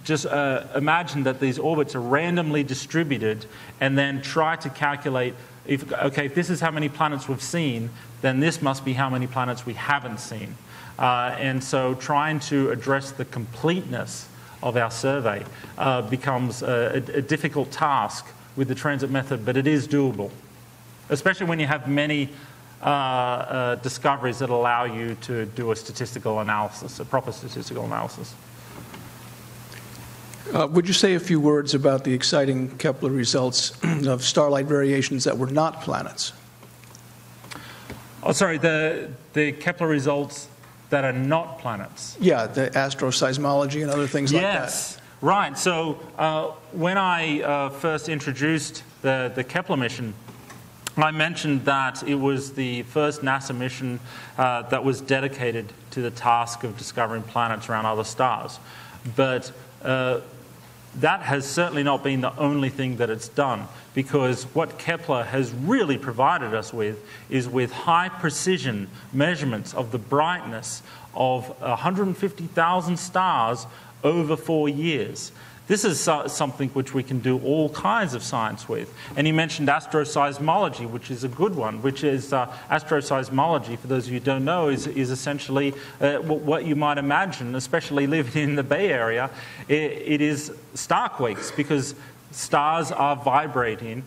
Speaker 2: just imagine that these orbits are randomly distributed and then try to calculate, if this is how many planets we've seen, then this must be how many planets we haven't seen. And so trying to address the completeness of our survey becomes a difficult task with the transit method, but it is doable, especially when you have many discoveries that allow you to do a statistical analysis, a proper statistical analysis.
Speaker 7: Would you say a few words about the exciting Kepler results of starlight variations that were not planets?
Speaker 2: Oh, sorry, the Kepler results that are not planets.
Speaker 7: Yeah, the astroseismology and other things like that.
Speaker 2: Yes, right. So when I first introduced the Kepler mission, I mentioned that it was the first NASA mission that was dedicated to the task of discovering planets around other stars. But that has certainly not been the only thing that it's done, because what Kepler has really provided us with is with high precision measurements of the brightness of 150,000 stars over 4 years. This is something which we can do all kinds of science with. And you mentioned astroseismology, which is a good one, which is astroseismology, for those of you who don't know, is essentially what you might imagine, especially living in the Bay Area. It is starquakes, because stars are vibrating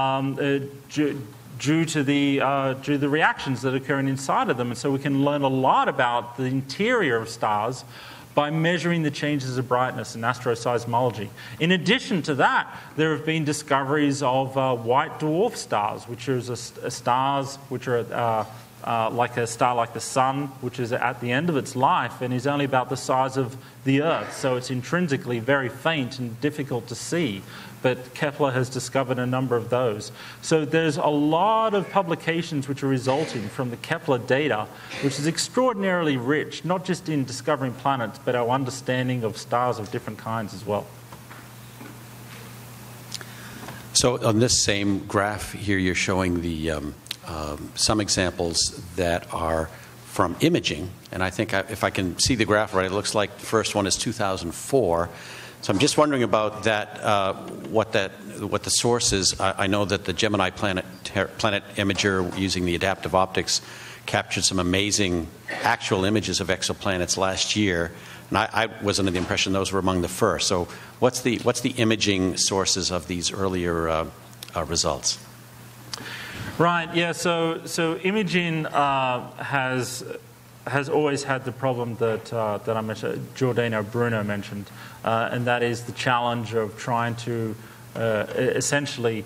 Speaker 2: due to the reactions that are occurring inside of them. And so we can learn a lot about the interior of stars by measuring the changes of brightness in astroseismology. In addition to that, there have been discoveries of white dwarf stars, which are stars which are like a star like the Sun, which is at the end of its life and is only about the size of the Earth. So it's intrinsically very faint and difficult to see. But Kepler has discovered a number of those. So there's a lot of publications which are resulting from the Kepler data, which is extraordinarily rich, not just in discovering planets, but our understanding of stars of different kinds as well.
Speaker 8: So on this same graph here, you're showing the some examples that are from imaging. And I think if I can see the graph right, it looks like the first one is 2004. So I'm just wondering about that, what the source is. I know that the Gemini planet imager using the adaptive optics captured some amazing actual images of exoplanets last year, and I was under the impression those were among the first. So what's the imaging sources of these earlier results?
Speaker 2: Right. Yeah. So imaging has always had the problem that I mentioned, Giordano Bruno mentioned, and that is the challenge of trying to essentially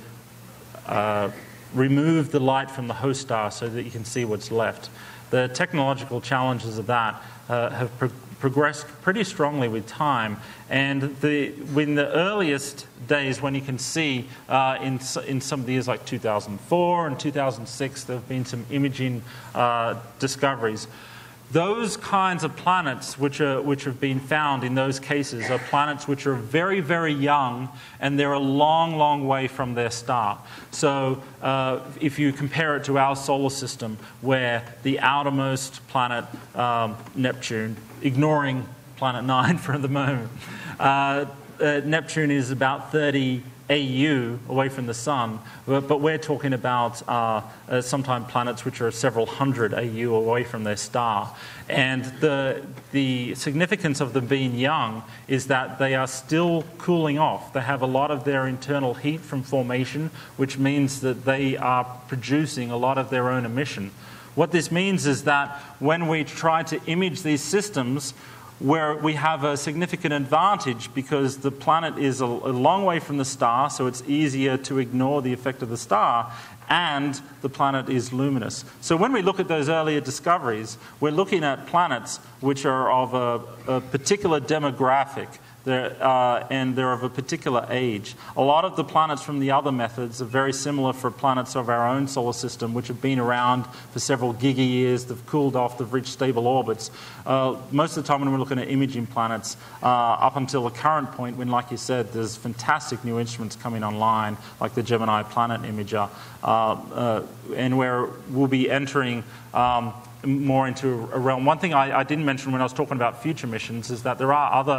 Speaker 2: remove the light from the host star so that you can see what's left. The technological challenges of that have progressed pretty strongly with time, and in the earliest days, when you can see in some of the years like 2004 and 2006, there have been some imaging discoveries. Those kinds of planets which have been found in those cases are planets which are very, very young, and they're a long, long way from their star. So if you compare it to our solar system, where the outermost planet, Neptune, ignoring Planet 9 for the moment, Neptune is about 30 AU away from the Sun, but we're talking about sometimes planets which are several hundred AU away from their star. And the significance of them being young is that they are still cooling off. They have a lot of their internal heat from formation, which means that they are producing a lot of their own emission. What this means is that when we try to image these systems, where we have a significant advantage because the planet is a long way from the star, so it's easier to ignore the effect of the star, and the planet is luminous. So when we look at those earlier discoveries, we're looking at planets which are of a particular demographic, and they're of a particular age. A lot of the planets from the other methods are very similar for planets of our own solar system, which have been around for several giga-years, they've cooled off, they've reached stable orbits. Most of the time when we're looking at imaging planets, up until the current point when, like you said, there's fantastic new instruments coming online, like the Gemini Planet Imager, and where we'll be entering more into a realm. One thing I didn't mention when I was talking about future missions is that there are other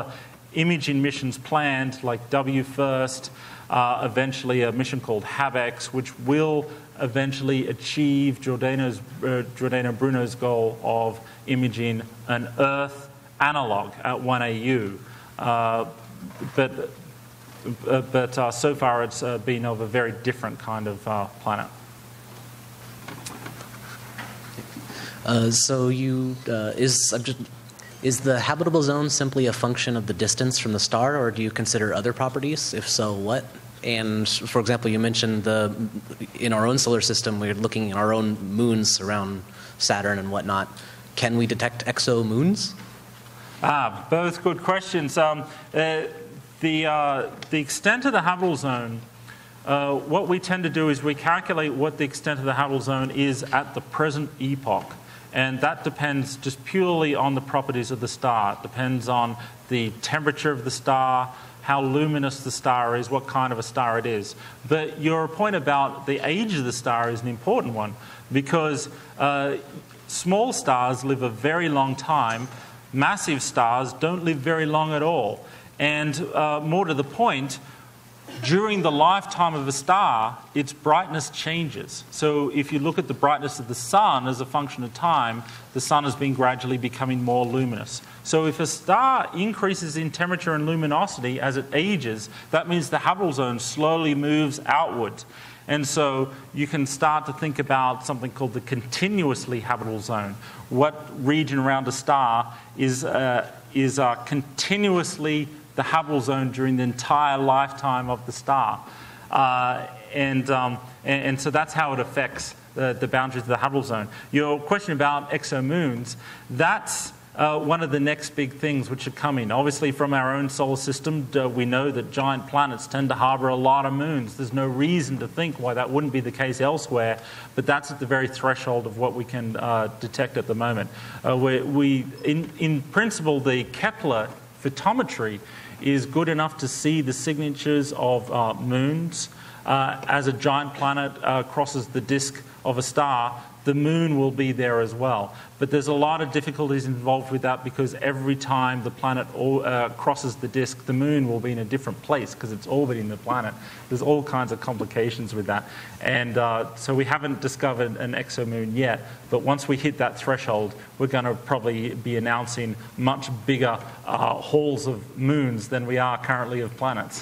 Speaker 2: imaging missions planned, like WFIRST, eventually a mission called HabEx, which will eventually achieve Giordano Bruno's goal of imaging an Earth analog at 1 AU. But so far it's been of a very different kind of planet.
Speaker 9: Is the habitable zone simply a function of the distance from the star, or do you consider other properties? If so, what? And for example, you mentioned in our own solar system, we're looking at our own moons around Saturn and whatnot. Can we detect exomoons?
Speaker 2: Both good questions. The extent of the habitable zone, what we tend to do is we calculate what the extent of the habitable zone is at the present epoch. And that depends just purely on the properties of the star. It depends on the temperature of the star, how luminous the star is, what kind of a star it is. But your point about the age of the star is an important one, because small stars live a very long time. Massive stars don't live very long at all. And more to the point, during the lifetime of a star, its brightness changes. So if you look at the brightness of the sun as a function of time, the sun has been gradually becoming more luminous. So if a star increases in temperature and luminosity as it ages, that means the habitable zone slowly moves outward. And so you can start to think about something called the continuously habitable zone. What region around a star is continuously the habitable zone during the entire lifetime of the star. And so that's how it affects the boundaries of the habitable zone. Your question about exomoons, that's one of the next big things which are coming. Obviously, from our own solar system, we know that giant planets tend to harbor a lot of moons. There's no reason to think why that wouldn't be the case elsewhere, but that's at the very threshold of what we can detect at the moment. In principle, the Kepler photometry is good enough to see the signatures of moons. As a giant planet crosses the disk of a star, the moon will be there as well. But there's a lot of difficulties involved with that, because every time the planet crosses the disk, the moon will be in a different place because it's orbiting the planet. There's all kinds of complications with that. And so we haven't discovered an exomoon yet, but once we hit that threshold, we're going to probably be announcing much bigger hauls of moons than we are currently of planets.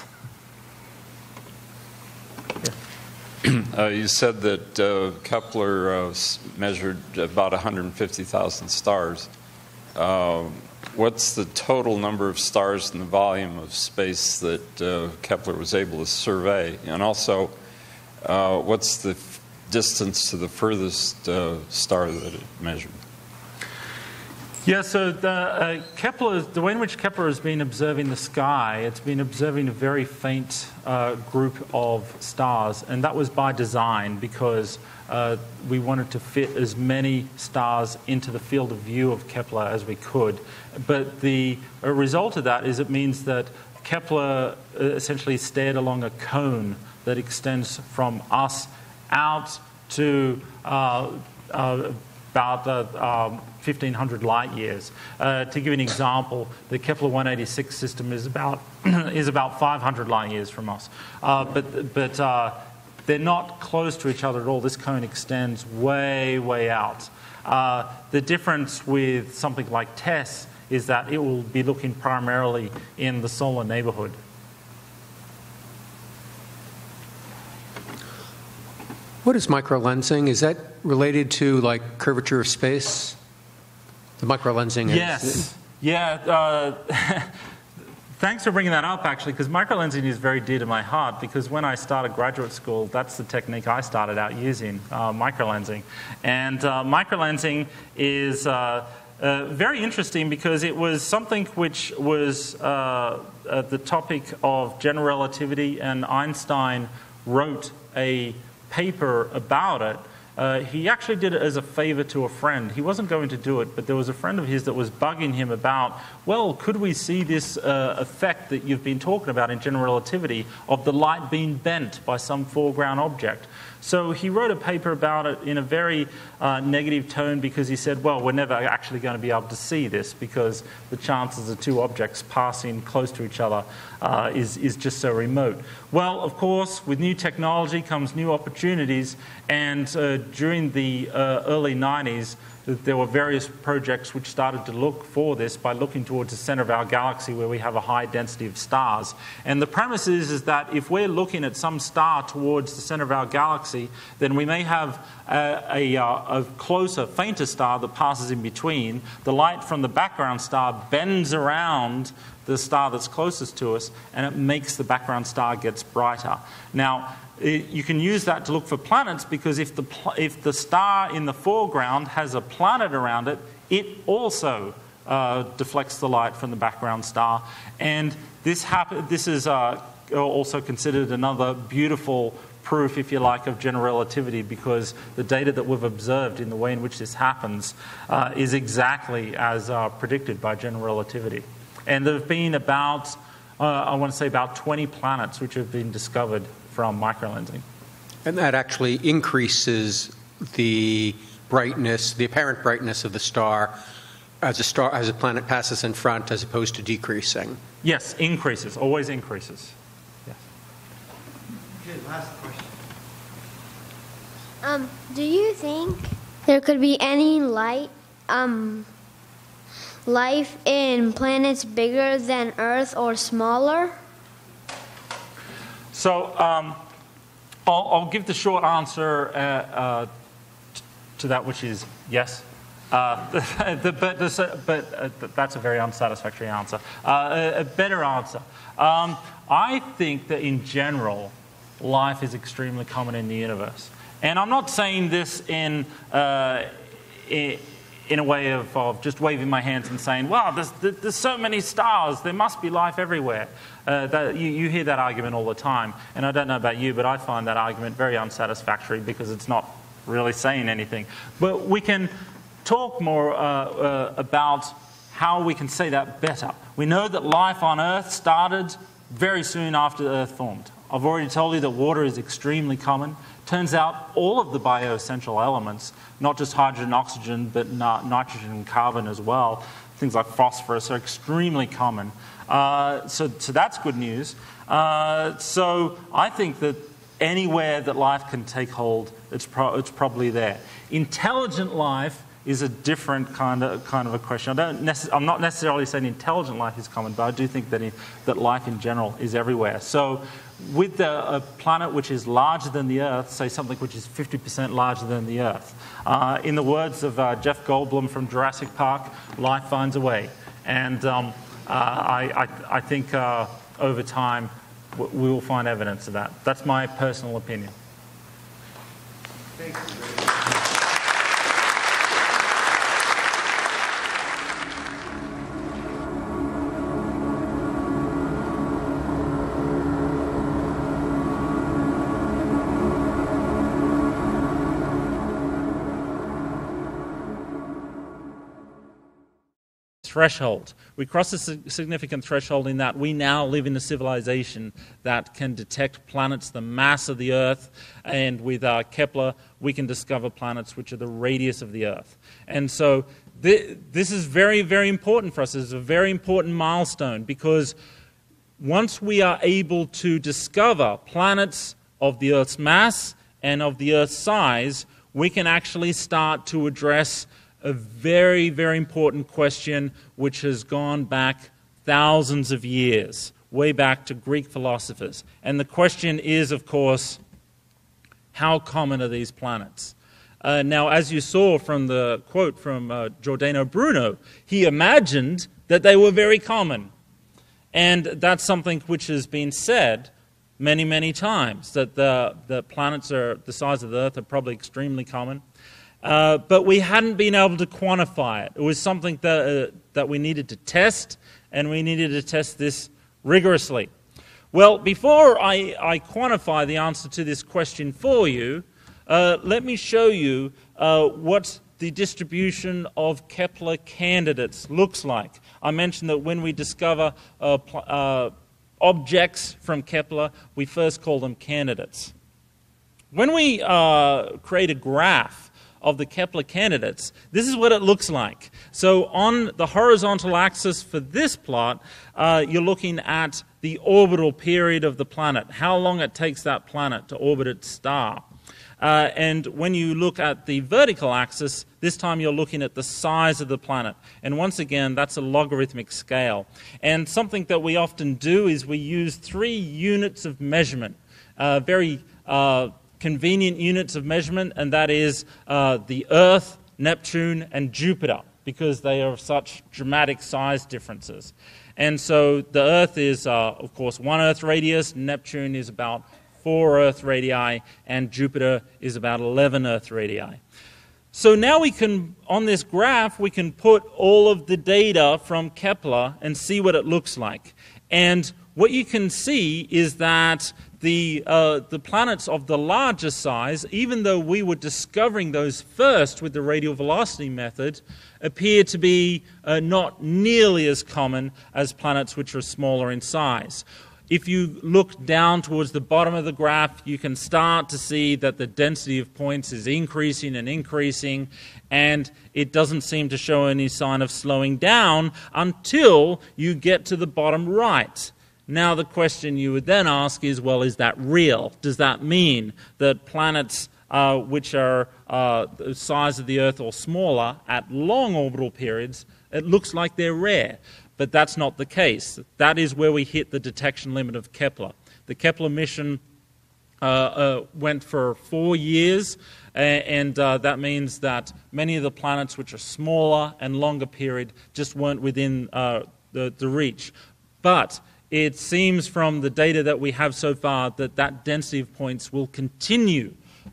Speaker 10: You said that Kepler measured about 150,000 stars. What's the total number of stars in the volume of space that Kepler was able to survey? And also, what's the distance to the furthest star that it measured?
Speaker 2: Yeah, so the way in which Kepler has been observing the sky, it's been observing a very faint group of stars, and that was by design, because we wanted to fit as many stars into the field of view of Kepler as we could. But the result of that is it means that Kepler essentially stared along a cone that extends from us out to about 1,500 light years. To give you an example, the Kepler 186 system is about 500 light years from us. But they're not close to each other at all. This cone extends way, way out. The difference with something like TESS is that it will be looking primarily in the solar neighborhood.
Speaker 4: What is microlensing? Is that related to like curvature of space? The microlensing.
Speaker 2: Yes. Yeah. Thanks for bringing that up, actually, because microlensing is very dear to my heart, because when I started graduate school, that's the technique I started out using, microlensing. And microlensing is very interesting because it was something which was the topic of general relativity, and Einstein wrote a paper about it, he actually did it as a favor to a friend. He wasn't going to do it, but there was a friend of his that was bugging him about, well, could we see this effect that you've been talking about in general relativity of the light being bent by some foreground object? So he wrote a paper about it in a very negative tone because he said, well, we're never actually going to be able to see this because the chances of two objects passing close to each other is just so remote. Well, of course, with new technology comes new opportunities, and during the early 90s, there were various projects which started to look for this by looking towards the center of our galaxy where we have a high density of stars. And the premise is that if we're looking at some star towards the center of our galaxy, then we may have a closer, fainter star that passes in between. The light from the background star bends around the star that's closest to us, and it makes the background star gets brighter. Now, you can use that to look for planets because if the star in the foreground has a planet around it, it also deflects the light from the background star. And this is also considered another beautiful proof, if you like, of general relativity, because the data that we've observed in the way in which this happens is exactly as predicted by general relativity. And there have been about, I want to say about 20 planets which have been discovered from microlensing.
Speaker 4: And that actually increases the brightness, the apparent brightness of the star as a planet passes in front, as opposed to decreasing.
Speaker 2: Yes, increases, always increases. Yes.
Speaker 1: Okay, last question.
Speaker 11: Do you think there could be any life in planets bigger than Earth or smaller?
Speaker 2: So I'll give the short answer to that, which is yes. But that's a very unsatisfactory answer. A better answer. I think that in general, life is extremely common in the universe. And I'm not saying this in a way of just waving my hands and saying, wow, there's so many stars, there must be life everywhere. You hear that argument all the time. And I don't know about you, but I find that argument very unsatisfactory because it's not really saying anything. But we can talk more about how we can say that better. We know that life on Earth started very soon after the Earth formed. I've already told you that water is extremely common. Turns out all of the bioessential elements, not just hydrogen and oxygen, but nitrogen and carbon as well, things like phosphorus, are extremely common. So that's good news. So I think that anywhere that life can take hold, it's probably there. Intelligent life is a different kind of a question. I'm not necessarily saying intelligent life is common, but I do think that life in general is everywhere. So with a planet which is larger than the Earth, say something which is 50% larger than the Earth, in the words of Jeff Goldblum from Jurassic Park, life finds a way. And I think over time we will find evidence of that. That's my personal opinion.
Speaker 1: Thank you.
Speaker 2: Threshold. We cross a significant threshold in that we now live in a civilization that can detect planets the mass of the Earth, and with Kepler we can discover planets which are the radius of the Earth. And so this is very, very important for us. It's a very important milestone because once we are able to discover planets of the Earth's mass and of the Earth's size, we can actually start to address a very, very important question which has gone back thousands of years, way back to Greek philosophers. And the question is, of course, how common are these planets? Now, as you saw from the quote from Giordano Bruno, he imagined that they were very common. And that's something which has been said many, many times, that the planets are the size of the Earth are probably extremely common. But we hadn't been able to quantify it. It was something that we needed to test, and we needed to test this rigorously. Well, before I quantify the answer to this question for you, let me show you what the distribution of Kepler candidates looks like. I mentioned that when we discover objects from Kepler, we first call them candidates. When we create a graph of the Kepler candidates, this is what it looks like. So on the horizontal axis for this plot, you're looking at the orbital period of the planet, how long it takes that planet to orbit its star. And when you look at the vertical axis, this time you're looking at the size of the planet. And once again, that's a logarithmic scale. And something that we often do is we use 3 units of measurement, very convenient units of measurement, and that is the Earth, Neptune, and Jupiter, because they are of such dramatic size differences. And so the Earth is, of course, 1 Earth radius, Neptune is about 4 Earth radii, and Jupiter is about 11 Earth radii. So now we can, on this graph, we can put all of the data from Kepler and see what it looks like. And what you can see is that the planets of the larger size, even though we were discovering those first with the radial velocity method, appear to be not nearly as common as planets which are smaller in size. If you look down towards the bottom of the graph, you can start to see that the density of points is increasing and increasing, and it doesn't seem to show any sign of slowing down until you get to the bottom right. Now the question you would then ask is, well, is that real? Does that mean that planets which are the size of the Earth or smaller at long orbital periods, it looks like they're rare? But that's not the case. That is where we hit the detection limit of Kepler. The Kepler mission went for 4 years, and that means that many of the planets which are smaller and longer period just weren't within the reach. But it seems from the data that we have so far that that density of points will continue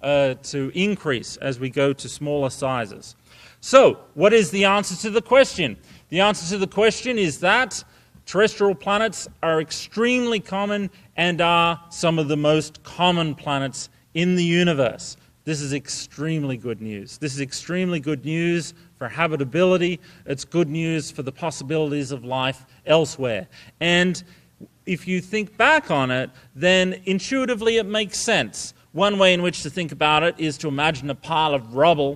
Speaker 2: to increase as we go to smaller sizes. So, what is the answer to the question? The answer to the question is that terrestrial planets are extremely common and are some of the most common planets in the universe. This is extremely good news. This is extremely good news for habitability. It's good news for the possibilities of life elsewhere. And if you think back on it, then intuitively it makes sense. One way in which to think about it is to imagine a pile of rubble.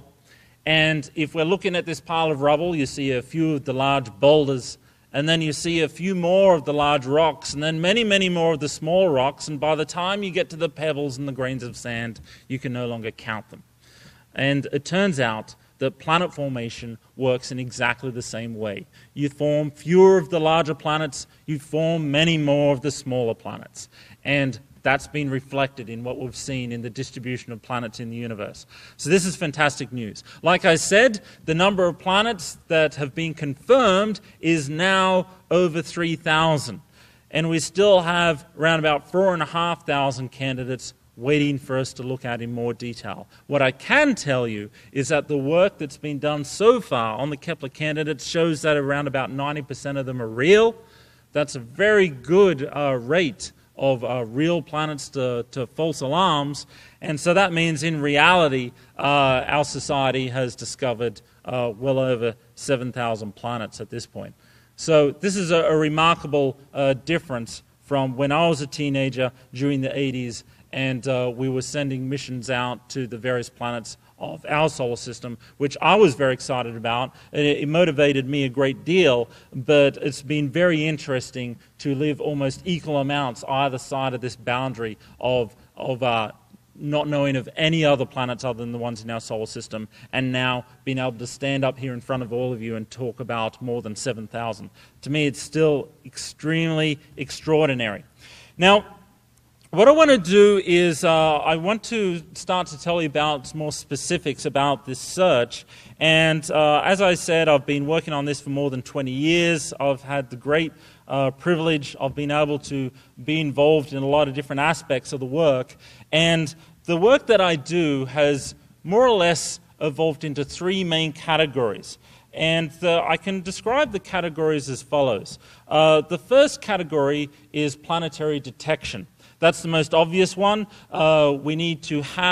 Speaker 2: And if we're looking at this pile of rubble, you see a few of the large boulders, and then you see a few more of the large rocks, and then many, many more of the small rocks, and by the time you get to the pebbles and the grains of sand, you can no longer count them. And it turns out that planet formation works in exactly the same way. You form fewer of the larger planets, you form many more of the smaller planets. And that's been reflected in what we've seen in the distribution of planets in the universe. So this is fantastic news. Like I said, the number of planets that have been confirmed is now over 3,000. And we still have around about 4,500 candidates waiting for us to look at in more detail. What I can tell you is that the work that's been done so far on the Kepler candidates shows that around about 90% of them are real. That's a very good rate of real planets to false alarms. And so that means in reality, our society has discovered well over 7,000 planets at this point. So this is a remarkable difference from when I was a teenager during the 80s, and we were sending missions out to the various planets of our solar system, which I was very excited about. It motivated me a great deal, but it's been very interesting to live almost equal amounts either side of this boundary of not knowing of any other planets other than the ones in our solar system, and now being able to stand up here in front of all of you and talk about more than 7,000. To me, it's still extremely extraordinary. Now, what I want to do is I want to start to tell you about more specifics about this search. And as I said, I've been working on this for more than 20 years. I've had the great privilege of being able to be involved in a lot of different aspects of the work. And the work that I do has more or less evolved into 3 main categories. And I can describe the categories as follows. The first category is planetary detection. That's the most obvious one. We need to have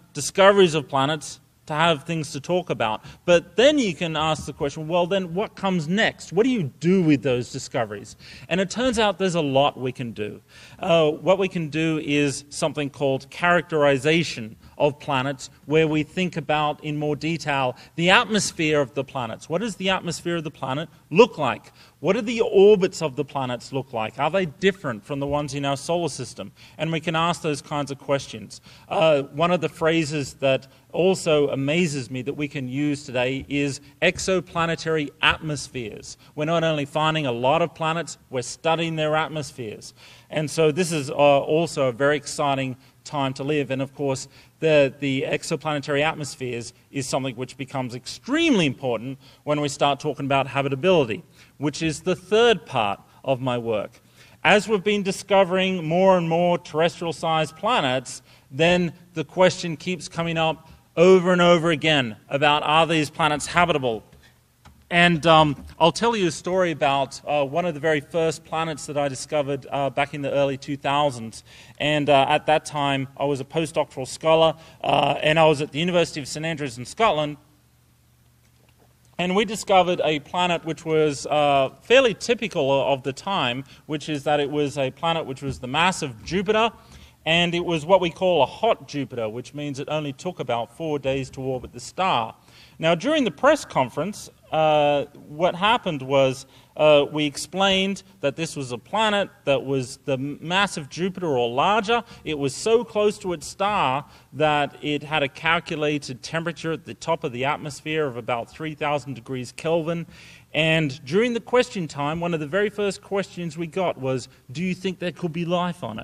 Speaker 2: discoveries of planets to have things to talk about. But then you can ask the question, well, then what comes next? What do you do with those discoveries? And it turns out there's a lot we can do. What we can do is something called characterization of planets, where we think about in more detail the atmosphere of the planets. What does the atmosphere of the planet look like? What do the orbits of the planets look like? Are they different from the ones in our solar system? And we can ask those kinds of questions. One of the phrases that also amazes me that we can use today is exoplanetary atmospheres. We're not only finding a lot of planets, we're studying their atmospheres. And so this is also a very exciting time to live. And of course, the exoplanetary atmospheres is something which becomes extremely important when we start talking about habitability, which is the third part of my work. As we've been discovering more and more terrestrial-sized planets, then the question keeps coming up over and over again about, are these planets habitable? And I'll tell you a story about one of the very first planets that I discovered back in the early 2000s. And at that time, I was a postdoctoral scholar, and I was at the University of St Andrews in Scotland. And we discovered a planet which was fairly typical of the time, which is that it was a planet which was the mass of Jupiter, and it was what we call a hot Jupiter, which means it only took about 4 days to orbit the star. Now, during the press conference, what happened was we explained that this was a planet that was the mass of Jupiter or larger. It was so close to its star that it had a calculated temperature at the top of the atmosphere of about 3,000 degrees Kelvin. And during the question time, one of the very first questions we got was, do you think there could be life on it?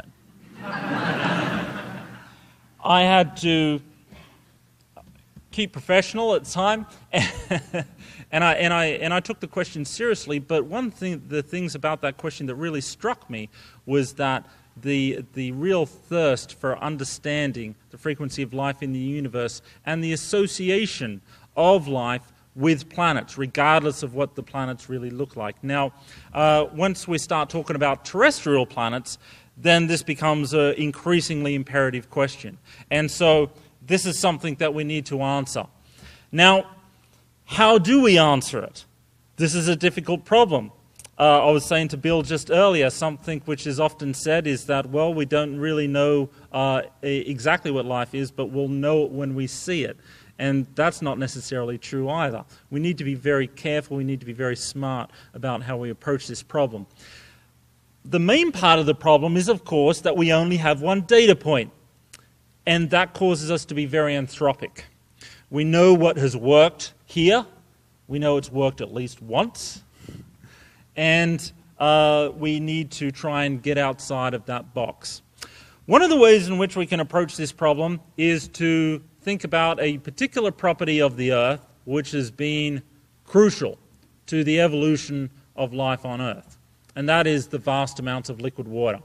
Speaker 2: I had to keep professional at the time, and I took the question seriously. But the things about that question that really struck me was that the real thirst for understanding the frequency of life in the universe and the association of life with planets, regardless of what the planets really look like. Now, once we start talking about terrestrial planets, then this becomes an increasingly imperative question. And so this is something that we need to answer. Now, how do we answer it? This is a difficult problem. I was saying to Bill just earlier, something which is often said is that, well, we don't really know exactly what life is, but we'll know it when we see it. And that's not necessarily true either. We need to be very careful, we need to be very smart about how we approach this problem. The main part of the problem is, of course, that we only have one data point. And that causes us to be very anthropic. We know what has worked here. We know it's worked at least once. And we need to try and get outside of that box. One of the ways in which we can approach this problem is to think about a particular property of the Earth which has been crucial to the evolution of life on Earth. And that is the vast amounts of liquid water.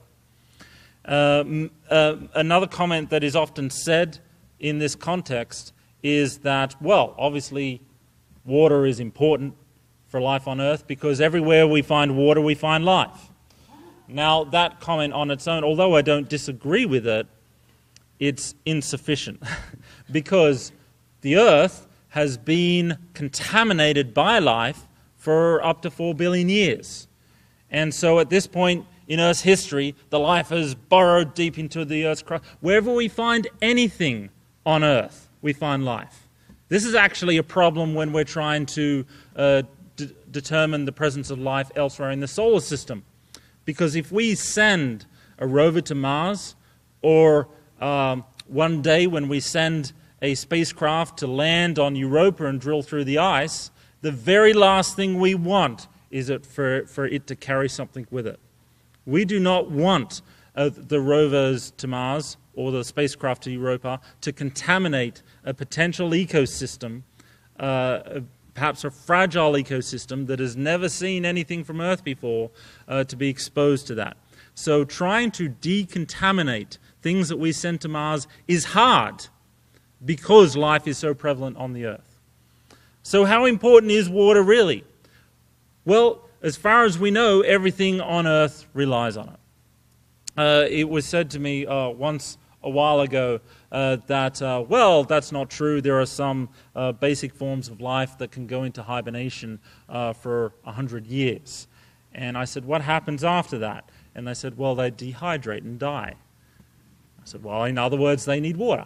Speaker 2: Another comment that is often said in this context is that, well, obviously water is important for life on Earth because everywhere we find water, we find life. Now, that comment on its own, although I don't disagree with it, it's insufficient because the Earth has been contaminated by life for up to 4 billion years. And so at this point in Earth's history, the life has burrowed deep into the Earth's crust. Wherever we find anything on Earth, we find life. This is actually a problem when we're trying to determine the presence of life elsewhere in the solar system. Because if we send a rover to Mars, or one day when we send a spacecraft to land on Europa and drill through the ice, the very last thing we want is for it to carry something with it. We do not want the rovers to Mars or the spacecraft to Europa to contaminate a potential ecosystem, perhaps a fragile ecosystem that has never seen anything from Earth before, to be exposed to that. So trying to decontaminate things that we send to Mars is hard because life is so prevalent on the Earth. So how important is water really? Well, as far as we know, everything on Earth relies on it. It was said to me once a while ago that, well, that's not true. There are some basic forms of life that can go into hibernation for 100 years. And I said, what happens after that? And they said, well, they dehydrate and die. I said, well, in other words, they need water.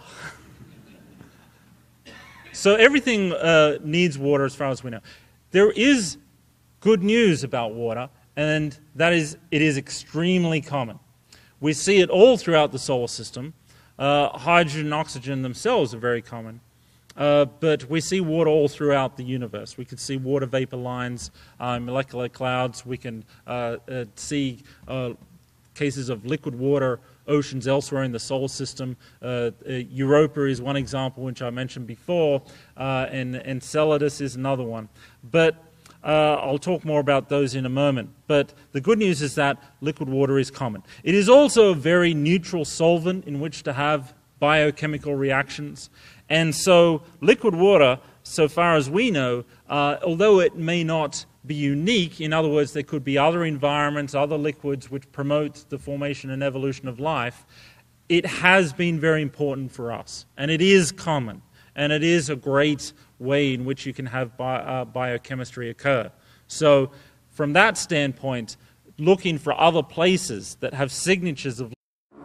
Speaker 2: So everything needs water as far as we know. There is good news about water, and that is it is extremely common. We see it all throughout the solar system. Hydrogen and oxygen themselves are very common. But we see water all throughout the universe. We can see water vapor lines, molecular clouds. We can see cases of liquid water oceans elsewhere in the solar system. Europa is one example, which I mentioned before, and Enceladus is another one. But I'll talk more about those in a moment. But the good news is that liquid water is common. It is also a very neutral solvent in which to have biochemical reactions. And so liquid water, so far as we know, although it may not be unique, in other words, there could be other environments, other liquids which promote the formation and evolution of life, it has been very important for us. And it is common. And it is a great way in which you can have biochemistry occur. So from that standpoint, looking for other places that have signatures of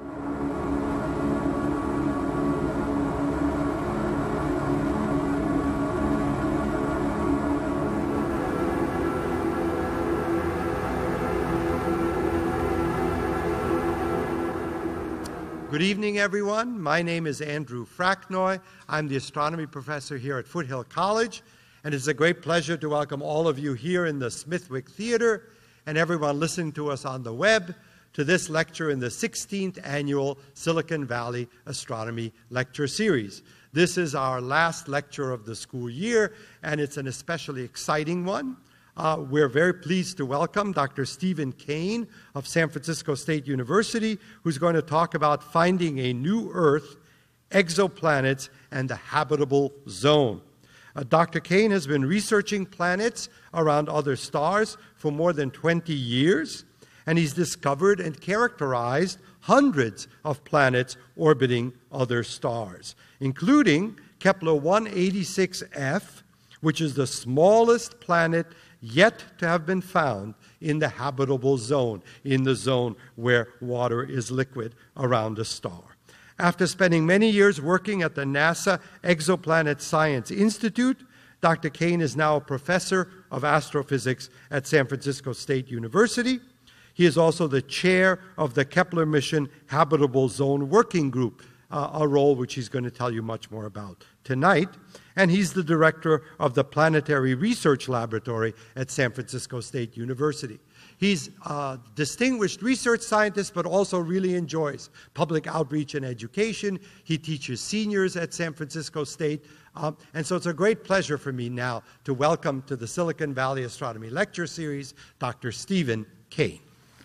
Speaker 1: Good evening, everyone. My name is Andrew Fracknoy. I'm the astronomy professor here at Foothill College, and it's a great pleasure to welcome all of you here in the Smithwick Theater and everyone listening to us on the web to this lecture in the 16th annual Silicon Valley Astronomy Lecture Series. This is our last lecture of the school year, and it's an especially exciting one. We're very pleased to welcome Dr. Stephen Kane of San Francisco State University, who's going to talk about finding a new Earth, exoplanets, and the habitable zone. Dr. Kane has been researching planets around other stars for more than 20 years, and he's discovered and characterized hundreds of planets orbiting other stars, including Kepler 186f, which is the smallest planet yet to have been found in the habitable zone, in the zone where water is liquid around a star. After spending many years working at the NASA Exoplanet Science Institute, Dr. Kane is now a professor of astrophysics at San Francisco State University. He is also the chair of the Kepler Mission Habitable Zone Working Group, a role which he's going to tell you much more about tonight. And he's the director of the Planetary Research Laboratory at San Francisco State University. He's a distinguished research scientist, but also really enjoys public outreach and education. He teaches seniors at San Francisco State. And so it's a great pleasure for me now to welcome to the Silicon Valley Astronomy Lecture Series, Dr. Stephen Kane.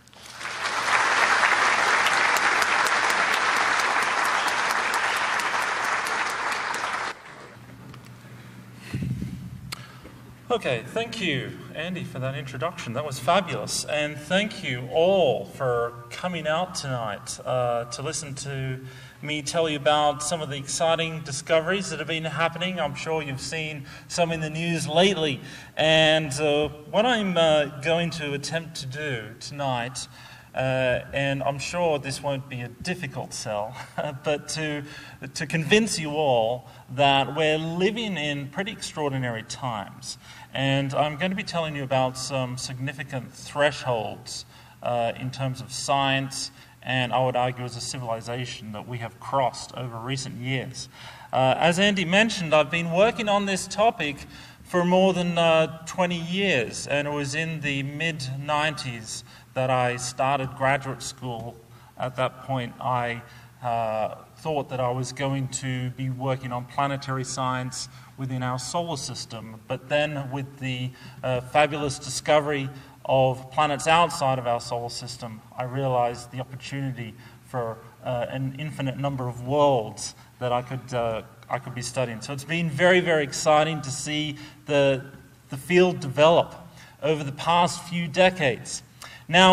Speaker 2: Okay, thank you, Andy, for that introduction. That was fabulous. And thank you all for coming out tonight to listen to me tell you about some of the exciting discoveries that have been happening. I'm sure you've seen some in the news lately. And what I'm going to attempt to do tonight, and I'm sure this won't be a difficult sell, but to convince you all that we're living in pretty extraordinary times. And I'm going to be telling you about some significant thresholds in terms of science, and I would argue as a civilization that we have crossed over recent years. As Andy mentioned, I've been working on this topic for more than 20 years, and it was in the mid-90s that I started graduate school. At that point, I thought that I was going to be working on planetary science within our solar system. But then with the fabulous discovery of planets outside of our solar system, I realized the opportunity for an infinite number of worlds that I could be studying. So it's been very, very exciting to see the field develop over the past few decades. Now,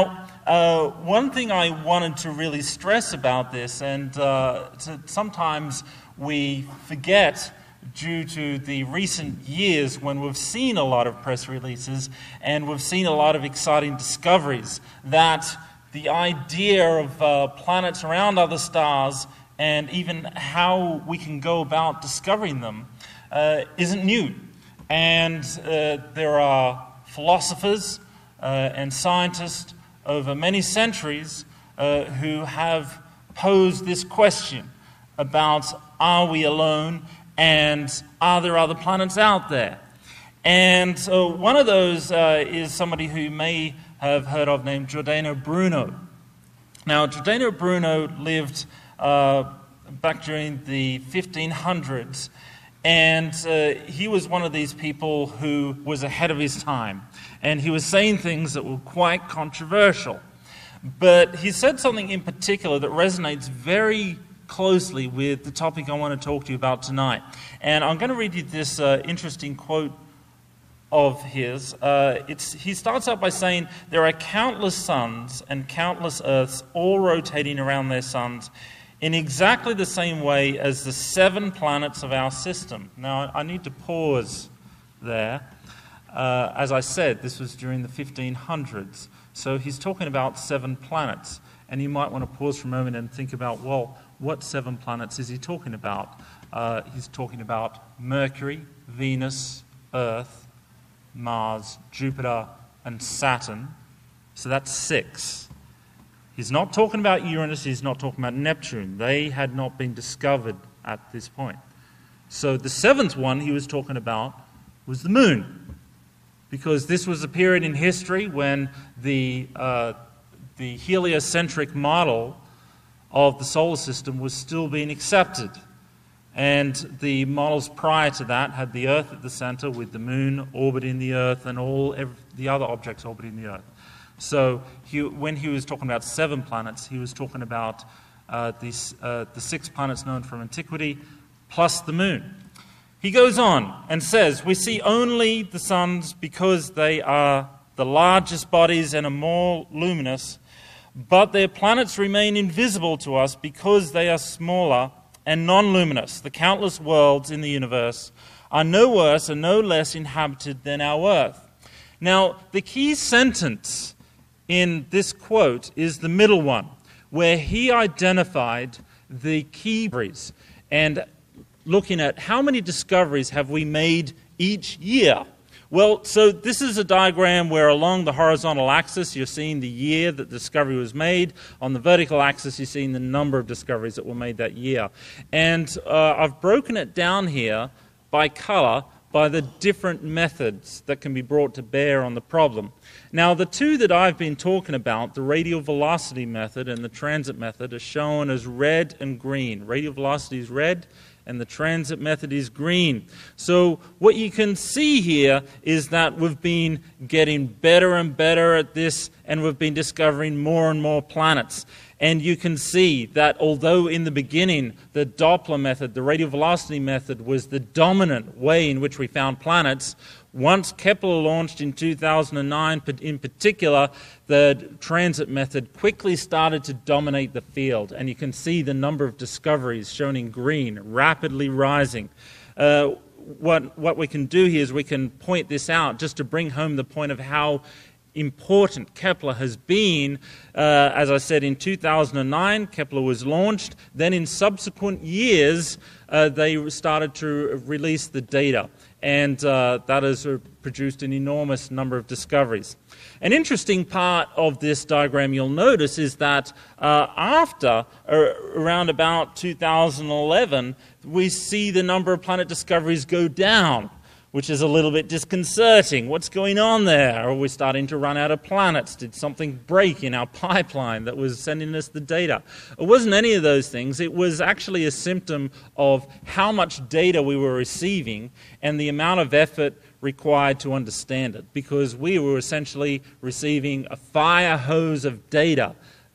Speaker 2: one thing I wanted to really stress about this, and sometimes we forget due to the recent years when we've seen a lot of press releases and we've seen a lot of exciting discoveries, that the idea of planets around other stars and even how we can go about discovering them isn't new. And there are philosophers and scientists over many centuries who have posed this question about, are we alone and are there other planets out there? And so one of those is somebody who you may have heard of named Giordano Bruno. Now, Giordano Bruno lived back during the 1500s, and he was one of these people who was ahead of his time. And he was saying things that were quite controversial. But he said something in particular that resonates very closely with the topic I want to talk to you about tonight. And I'm going to read you this interesting quote of his. He starts out by saying, there are countless suns and countless earths all rotating around their suns in exactly the same way as the 7 planets of our system. Now, I need to pause there. As I said, this was during the 1500s. So he's talking about 7 planets. And you might want to pause for a moment and think about, well, what 7 planets is he talking about? He's talking about Mercury, Venus, Earth, Mars, Jupiter, and Saturn. So that's 6. He's not talking about Uranus, he's not talking about Neptune. They had not been discovered at this point. So the 7th one he was talking about was the Moon, because this was a period in history when the heliocentric model of the solar system was still being accepted. And the models prior to that had the Earth at the center with the Moon orbiting the Earth and the other objects orbiting the Earth. So when he was talking about 7 planets, he was talking about the 6 planets known from antiquity plus the Moon. He goes on and says, we see only the suns because they are the largest bodies and are more luminous, but their planets remain invisible to us because they are smaller and non-luminous. The countless worlds in the universe are no worse and no less inhabited than our Earth. Now, the key sentence in this quote is the middle one, where he identified the key discoveries and looking at how many discoveries have we made each year. Well, so this is a diagram where along the horizontal axis you're seeing the year that the discovery was made. On the vertical axis you're seeing the number of discoveries that were made that year. And I've broken it down here by color by the different methods that can be brought to bear on the problem. Now, the 2 that I've been talking about, the radial velocity method and the transit method, are shown as red and green. Radial velocity is red, and the transit method is green. So what you can see here is that we've been getting better and better at this, and we've been discovering more and more planets. And you can see that although in the beginning the Doppler method, the radial velocity method, was the dominant way in which we found planets, once Kepler launched in 2009 in particular, the transit method quickly started to dominate the field. And you can see the number of discoveries shown in green rapidly rising. What we can do here is we can point this out just to bring home the point of how important Kepler has been. As I said, in 2009, Kepler was launched. Then in subsequent years, they started to release the data. And that has produced an enormous number of discoveries. An interesting part of this diagram you'll notice is that after around about 2011, we see the number of planet discoveries go down, which is a little bit disconcerting. What's going on there? Are we starting to run out of planets? Did something break in our pipeline that was sending us the data? It wasn't any of those things. It was actually a symptom of how much data we were receiving and the amount of effort required to understand it, because we were essentially receiving a fire hose of data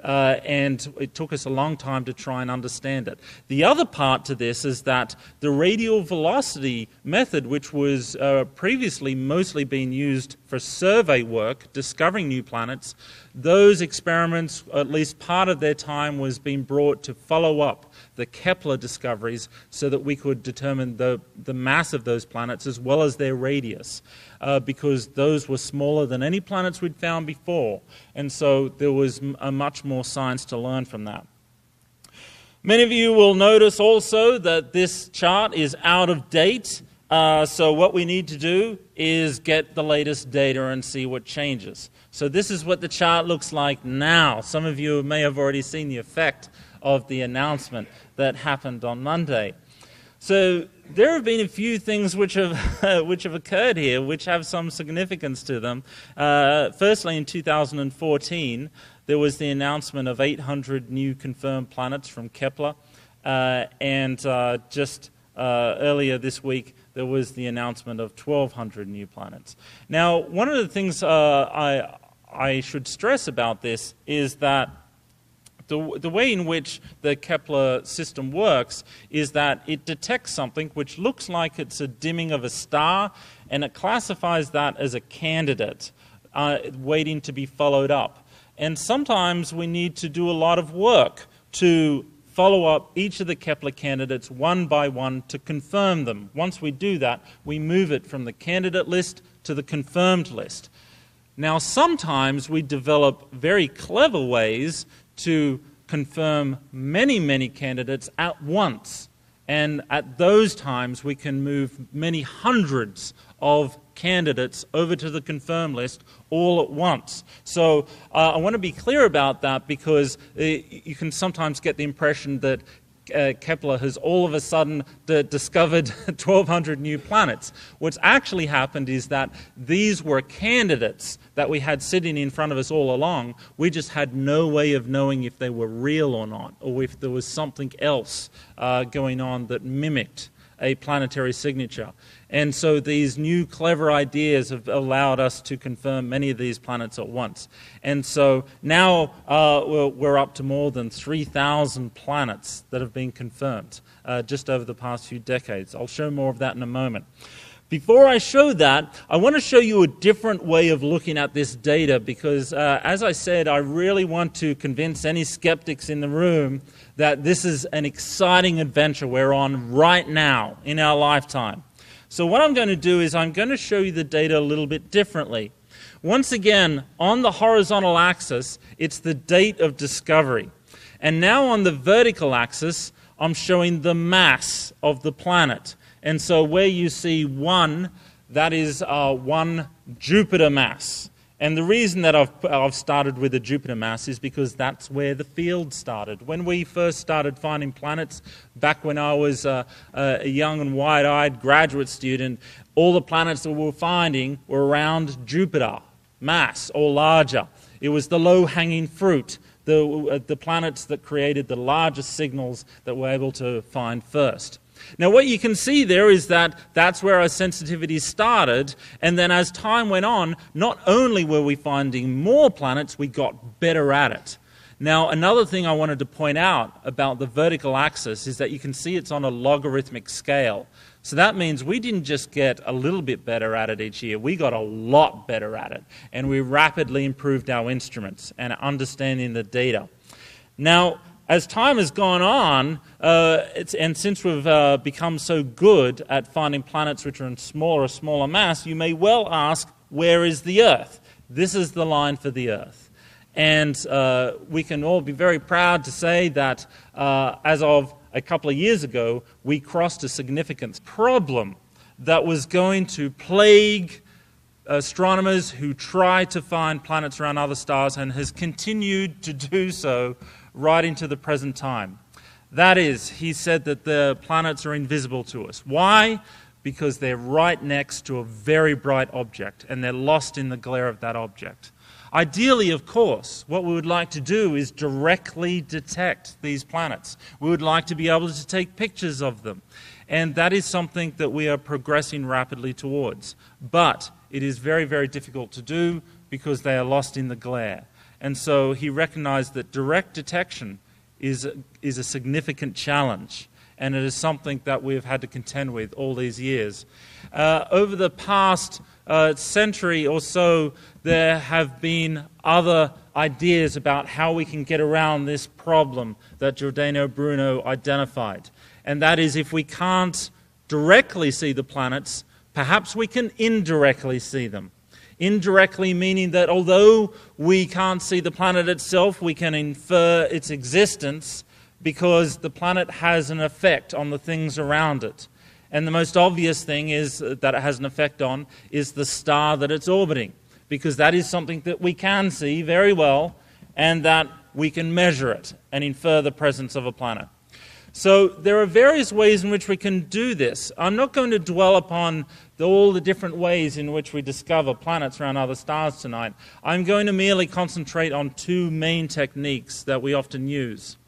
Speaker 2: and it took us a long time to try and understand it. The other part to this is that the radial velocity method, which was previously mostly being used for survey work, discovering new planets, those experiments, at least part of their time, was being brought to follow up the Kepler discoveries so that we could determine the mass of those planets as well as their radius, because those were smaller than any planets we'd found before. And so there was much more science to learn from that. Many of you will notice also that this chart is out of date. So what we need to do is get the latest data and see what changes. So this is what the chart looks like now. Some of you may have already seen the effect of the announcement that happened on Monday. So there have been a few things which have occurred here which have some significance to them. Firstly, in 2014, there was the announcement of 800 new confirmed planets from Kepler, and just earlier this week, there was the announcement of 1,200 new planets. Now, one of the things I should stress about this is that the way in which the Kepler system works is that it detects something which looks like it's a dimming of a star, and it classifies that as a candidate waiting to be followed up. And sometimes we need to do a lot of work to follow up each of the Kepler candidates one by one to confirm them. Once we do that, we move it from the candidate list to the confirmed list. Now, sometimes we develop very clever ways to confirm many, many candidates at once. And at those times, we can move many hundreds of candidates over to the confirmed list all at once. So I want to be clear about that, because you can sometimes get the impression that Kepler has all of a sudden discovered 1,200 new planets. What's actually happened is that these were candidates that we had sitting in front of us all along. We just had no way of knowing if they were real or not, or if there was something else going on that mimicked a planetary signature. And so these new clever ideas have allowed us to confirm many of these planets at once. And so now we're up to more than 3,000 planets that have been confirmed just over the past few decades. I'll show more of that in a moment. Before I show that, I want to show you a different way of looking at this data, because as I said, I really want to convince any skeptics in the room that this is an exciting adventure we're on right now in our lifetime. So what I'm going to do is I'm going to show you the data a little bit differently. Once again, on the horizontal axis, it's the date of discovery. And now on the vertical axis, I'm showing the mass of the planet. And so where you see 1, that is 1 Jupiter mass. And the reason that I've started with a Jupiter mass is because that's where the field started. When we first started finding planets, back when I was a young and wide-eyed graduate student, all the planets that we were finding were around Jupiter mass or larger. It was the low-hanging fruit, the planets that created the largest signals that we're able to find first. Now, what you can see there is that that's where our sensitivity started, and then as time went on, not only were we finding more planets, we got better at it. Now, another thing I wanted to point out about the vertical axis is that you can see it's on a logarithmic scale. So that means we didn't just get a little bit better at it each year, we got a lot better at it, and we rapidly improved our instruments and understanding the data. Now, as time has gone on, and since we've become so good at finding planets which are in smaller mass, you may well ask, where is the Earth? This is the line for the Earth. And we can all be very proud to say that as of a couple of years ago, we crossed a significant problem that was going to plague astronomers who try to find planets around other stars, and has continued to do so right into the present time. That is, he said that the planets are invisible to us. Why? Because they're right next to a very bright object, and they're lost in the glare of that object. Ideally, of course, what we would like to do is directly detect these planets. We would like to be able to take pictures of them. And that is something that we are progressing rapidly towards. But it is very, very difficult to do because they are lost in the glare. And so he recognized that direct detection is a significant challenge, and it is something that we've had to contend with all these years. Over the past century or so, there have been other ideas about how we can get around this problem that Giordano Bruno identified. And that is, if we can't directly see the planets, perhaps we can indirectly see them. Indirectly meaning that although we can't see the planet itself, we can infer its existence because the planet has an effect on the things around it. And the most obvious thing is that it has an effect on is the star that it's orbiting, because that is something that we can see very well and that we can measure it and infer the presence of a planet. So there are various ways in which we can do this. I'm not going to dwell upon all the different ways in which we discover planets around other stars tonight. I'm going to merely concentrate on two main techniques that we often use.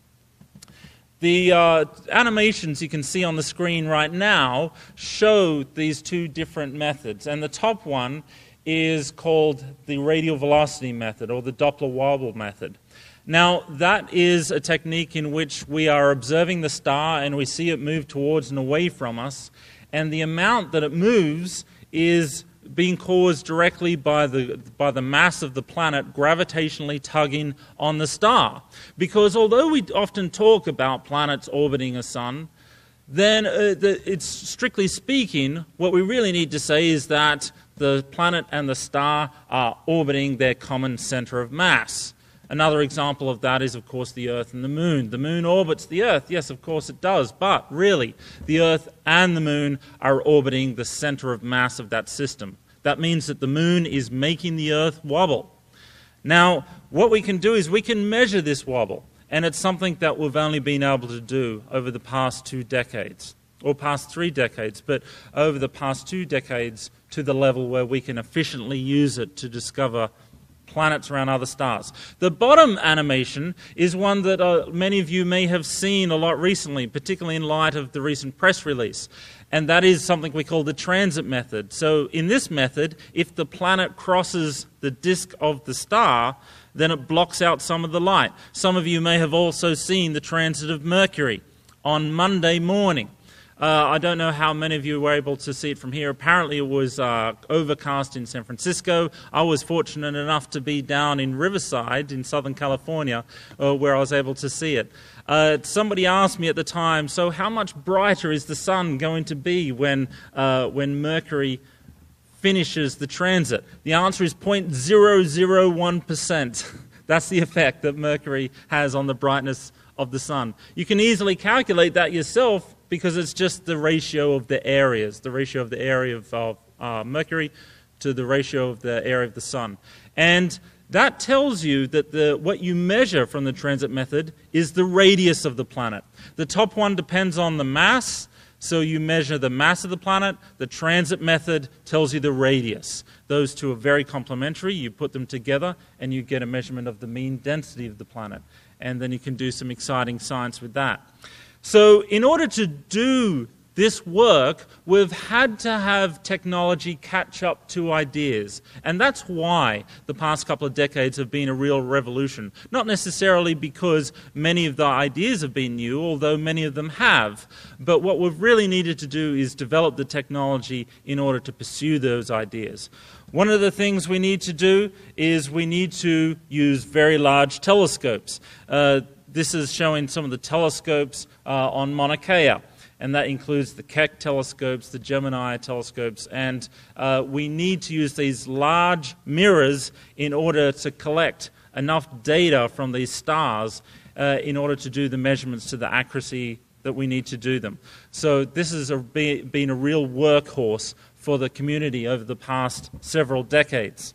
Speaker 2: The animations you can see on the screen right now show these two different methods, and the top one is called the radial velocity method, or the Doppler wobble method. Now, that is a technique in which we are observing the star and we see it move towards and away from us, and the amount that it moves is being caused directly by the mass of the planet gravitationally tugging on the star. Because although we often talk about planets orbiting a sun, then it's strictly speaking, what we really need to say is that the planet and the star are orbiting their common center of mass. Another example of that is, of course, the Earth and the Moon. The Moon orbits the Earth. Yes, of course it does. But really, the Earth and the Moon are orbiting the center of mass of that system. That means that the Moon is making the Earth wobble. Now, what we can do is we can measure this wobble. And it's something that we've only been able to do over the past 2 decades, or past 3 decades, but over the past 2 decades to the level where we can efficiently use it to discover planets around other stars. The bottom animation is one that many of you may have seen a lot recently, particularly in light of the recent press release. And that is something we call the transit method. So in this method, if the planet crosses the disk of the star, then it blocks out some of the light. Some of you may have also seen the transit of Mercury on Monday morning. I don't know how many of you were able to see it from here. Apparently it was overcast in San Francisco. I was fortunate enough to be down in Riverside in Southern California where I was able to see it. Somebody asked me at the time, so how much brighter is the sun going to be when Mercury finishes the transit? The answer is 0.001%. That's the effect that Mercury has on the brightness of the sun. You can easily calculate that yourself because it's just the ratio of the areas, the ratio of the area of Mercury to the ratio of the area of the sun. And that tells you that what you measure from the transit method is the radius of the planet. The top one depends on the mass, so you measure the mass of the planet. The transit method tells you the radius. Those two are very complementary. You put them together and you get a measurement of the mean density of the planet. And then you can do some exciting science with that. So in order to do this work, we've had to have technology catch up to ideas. And that's why the past couple of decades have been a real revolution. Not necessarily because many of the ideas have been new, although many of them have. But what we've really needed to do is develop the technology in order to pursue those ideas. One of the things we need to do is we need to use very large telescopes. This is showing some of the telescopes on Mauna Kea, and that includes the Keck telescopes, the Gemini telescopes, and we need to use these large mirrors in order to collect enough data from these stars in order to do the measurements to the accuracy that we need to do them. So this has been a real workhorse for the community over the past several decades.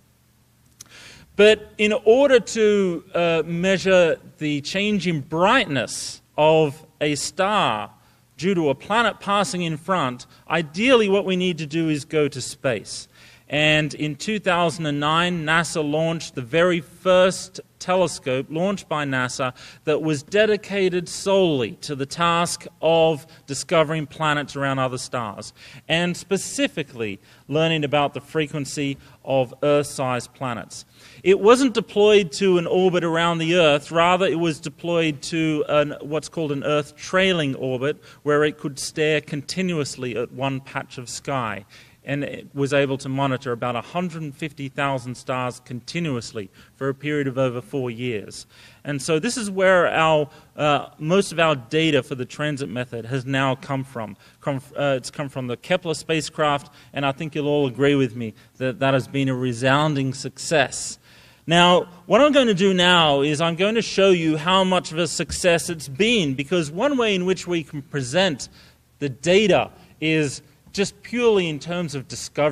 Speaker 2: But in order to measure the change in brightness of a star due to a planet passing in front, ideally what we need to do is go to space. And in 2009, NASA launched the very first telescope launched by NASA that was dedicated solely to the task of discovering planets around other stars, and specifically learning about the frequency of Earth-sized planets. It wasn't deployed to an orbit around the Earth, rather it was deployed to what's called an Earth trailing orbit, where it could stare continuously at one patch of sky. And it was able to monitor about 150,000 stars continuously for a period of over 4 years. And so this is where most of our data for the transit method has now come from. It's come from the Kepler spacecraft, and I think you'll all agree with me that that has been a resounding success. Now, what I'm going to do now is I'm going to show you how much of a success it's been, because one way in which we can present the data is just purely in terms of discovery.